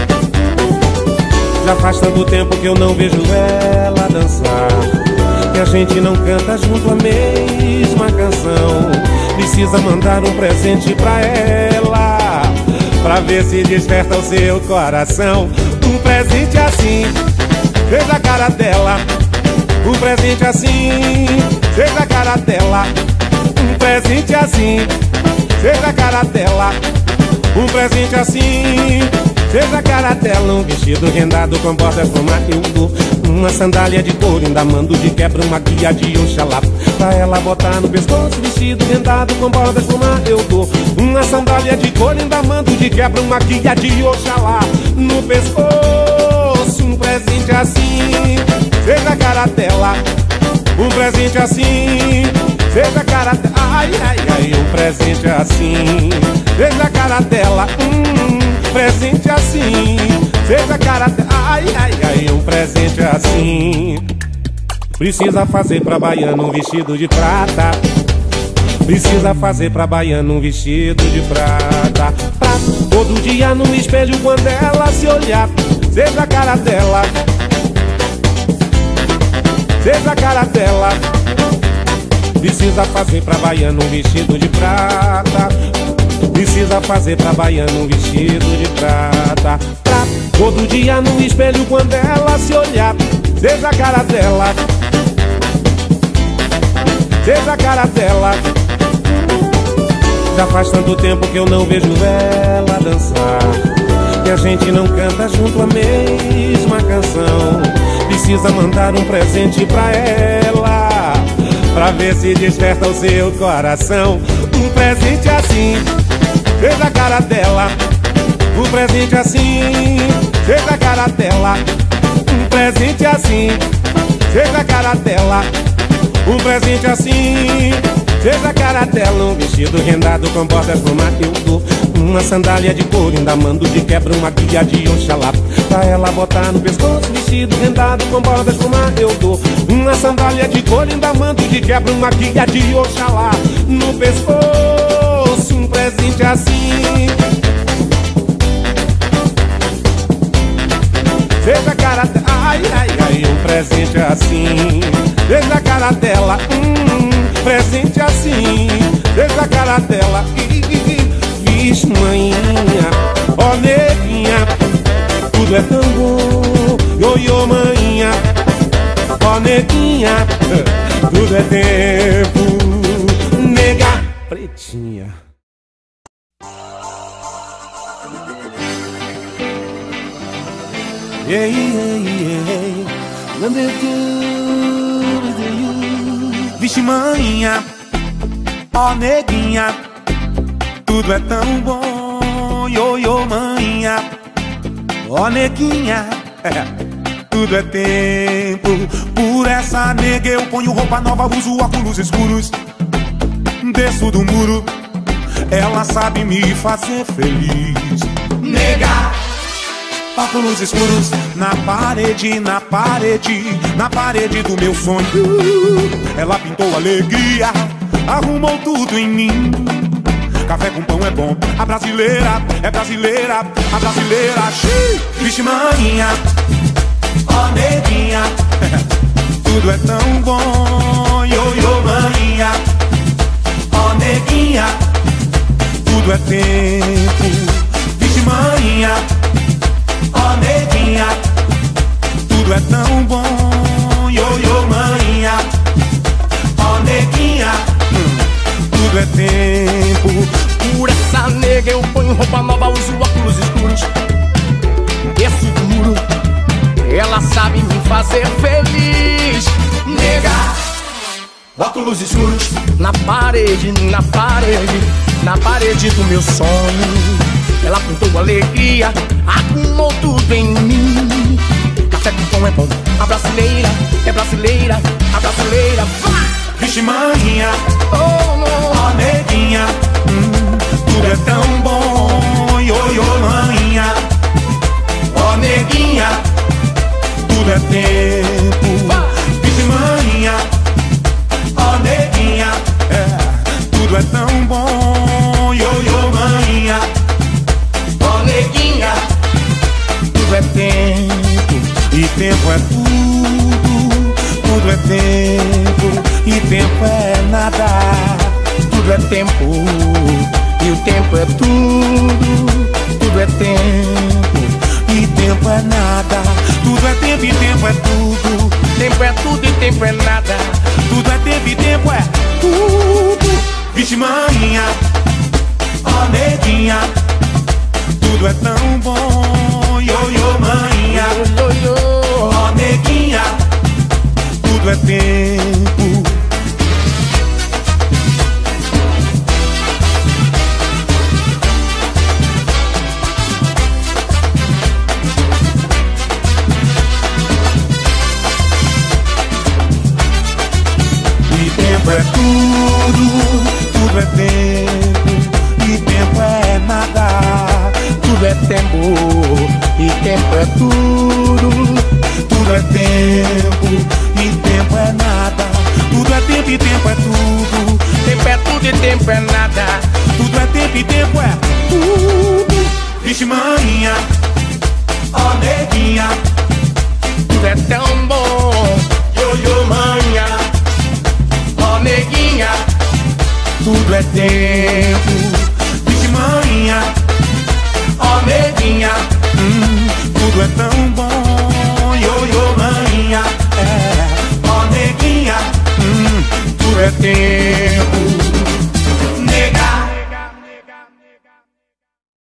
Já faz tanto tempo que eu não vejo ela dançar, que a gente não canta junto a mesma canção. Precisa mandar um presente pra ela, pra ver se desperta o seu coração. Um presente assim, seja a cara dela. Um presente assim, seja a cara dela. Um presente assim, seja a cara dela. Um presente assim, seja a cara dela. Um vestido rendado com bordas no matildo, uma sandália de couro, ainda mando de quebra uma guia de Oxalá, pra ela botar no pescoço. Vestido rendado com bordas no matildo, uma sandália de couro, ainda mando de quebra uma guia de Oxalá no pescoço. Um presente assim, seja a cara dela. Um presente assim, seja a cara dela. Ai, ai, ai, um presente assim, seja a cara dela. Presente assim, seja a cara dela. Ai, ai, ai, um presente assim. Precisa fazer pra baiana um vestido de prata. Precisa fazer pra baiana um vestido de prata. Todo dia no espelho quando ela se olhar, seja a cara dela, seja a cara dela. Precisa fazer pra baiana um vestido de prata. Precisa fazer pra baiana um vestido de prata. Todo dia no espelho quando ela se olhar, seja a cara dela, seja a cara dela. Já faz tanto tempo que eu não vejo ela dançar, que a gente não canta junto a mesma canção. Precisa mandar um presente pra ela, pra ver se desperta o seu coração. Um presente assim, veja a cara dela. Um presente assim, veja a cara dela. Um presente assim, veja a cara dela. Um presente assim, veja a cara dela. Um vestido rendado com bordas no mar eu dou. Uma sandália de couro, ainda mando de quebra uma guia de Oxalá pra ela botar no pescoço. Vestido rendado com bordas no mar eu dou. Uma sandália de couro, ainda mando de quebra uma guia de Oxalá no pescoço. Um presente assim, veja a cara dela. Ai, ai, ai, um presente assim, veja a cara dela. Presente assim, veja a cara dela. Vixe, maninha, ó neguinha, tudo é tão bom. Ioiô, maninha, ó neguinha, tudo é tempo. Nega pretinha. Yeah, yeah, yeah. Vixe, maninha, ó neguinha, tudo é tão bom. Ioiô, maninha, ó neguinha, tudo é tempo. Por essa nega eu ponho roupa nova, uso óculos escuros, desço do muro, ela sabe me fazer feliz. Nega, óculos escuros na parede, na parede, na parede do meu sonho. Ela pintou alegria, arrumou tudo em mim. Café com pão é bom, a brasileira é brasileira, a brasileira. Vixe, maninha, ó neguinha, tudo é tão bom. Ioiô, maninha, ó neguinha, tudo é tempo. Vixe, maninha, ó neguinha, tudo é tão bom. Ioiô, maninha, ó neguinha, tudo é tempo. Por essa nega eu ponho roupa nova, uso óculos escuros, desço do muro, ela sabe me fazer feliz. Nega, óculos escuros na parede, na parede, na parede do meu sonho. Ela pintou alegria, arrumou tudo em mim. Café com pão é bom, a brasileira é brasileira, a brasileira. Vixe, maninha, Oh, não. ó neguinha, tudo é tão bom. Ioiô, maninha, ó neguinha, tudo é tempo. Vixe, maninha, ó neguinha, tudo é tão bom. Ioiô, maninha, ó neguinha, tudo é tempo. E tempo é tudo, tudo é tempo. E tempo é nada, Tudo é tempo, e o tempo é tudo. Tudo é tempo, e tempo é nada. Tudo é tempo e tempo é tudo. tempo é tudo e tempo é nada. Tudo é tempo e tempo é tudo. Vixe, maninha, ó neguinha, tudo é tão bom. Ioiô, maninha, ó neguinha, tudo é tempo. Tempo é tudo, tudo é tempo, e tempo é nada. Tudo é tempo, e tempo é tudo. Tudo é tempo, e tempo é nada. Tudo é tempo e tempo é tudo. Tempo é tudo e tempo é nada. Tudo é tempo e tempo é tudo. Vixe, maninha, ó neguinha, Tudo é tão bom. ioiô, maninha, ó neguinha, tudo é tempo. Vixe, maninha,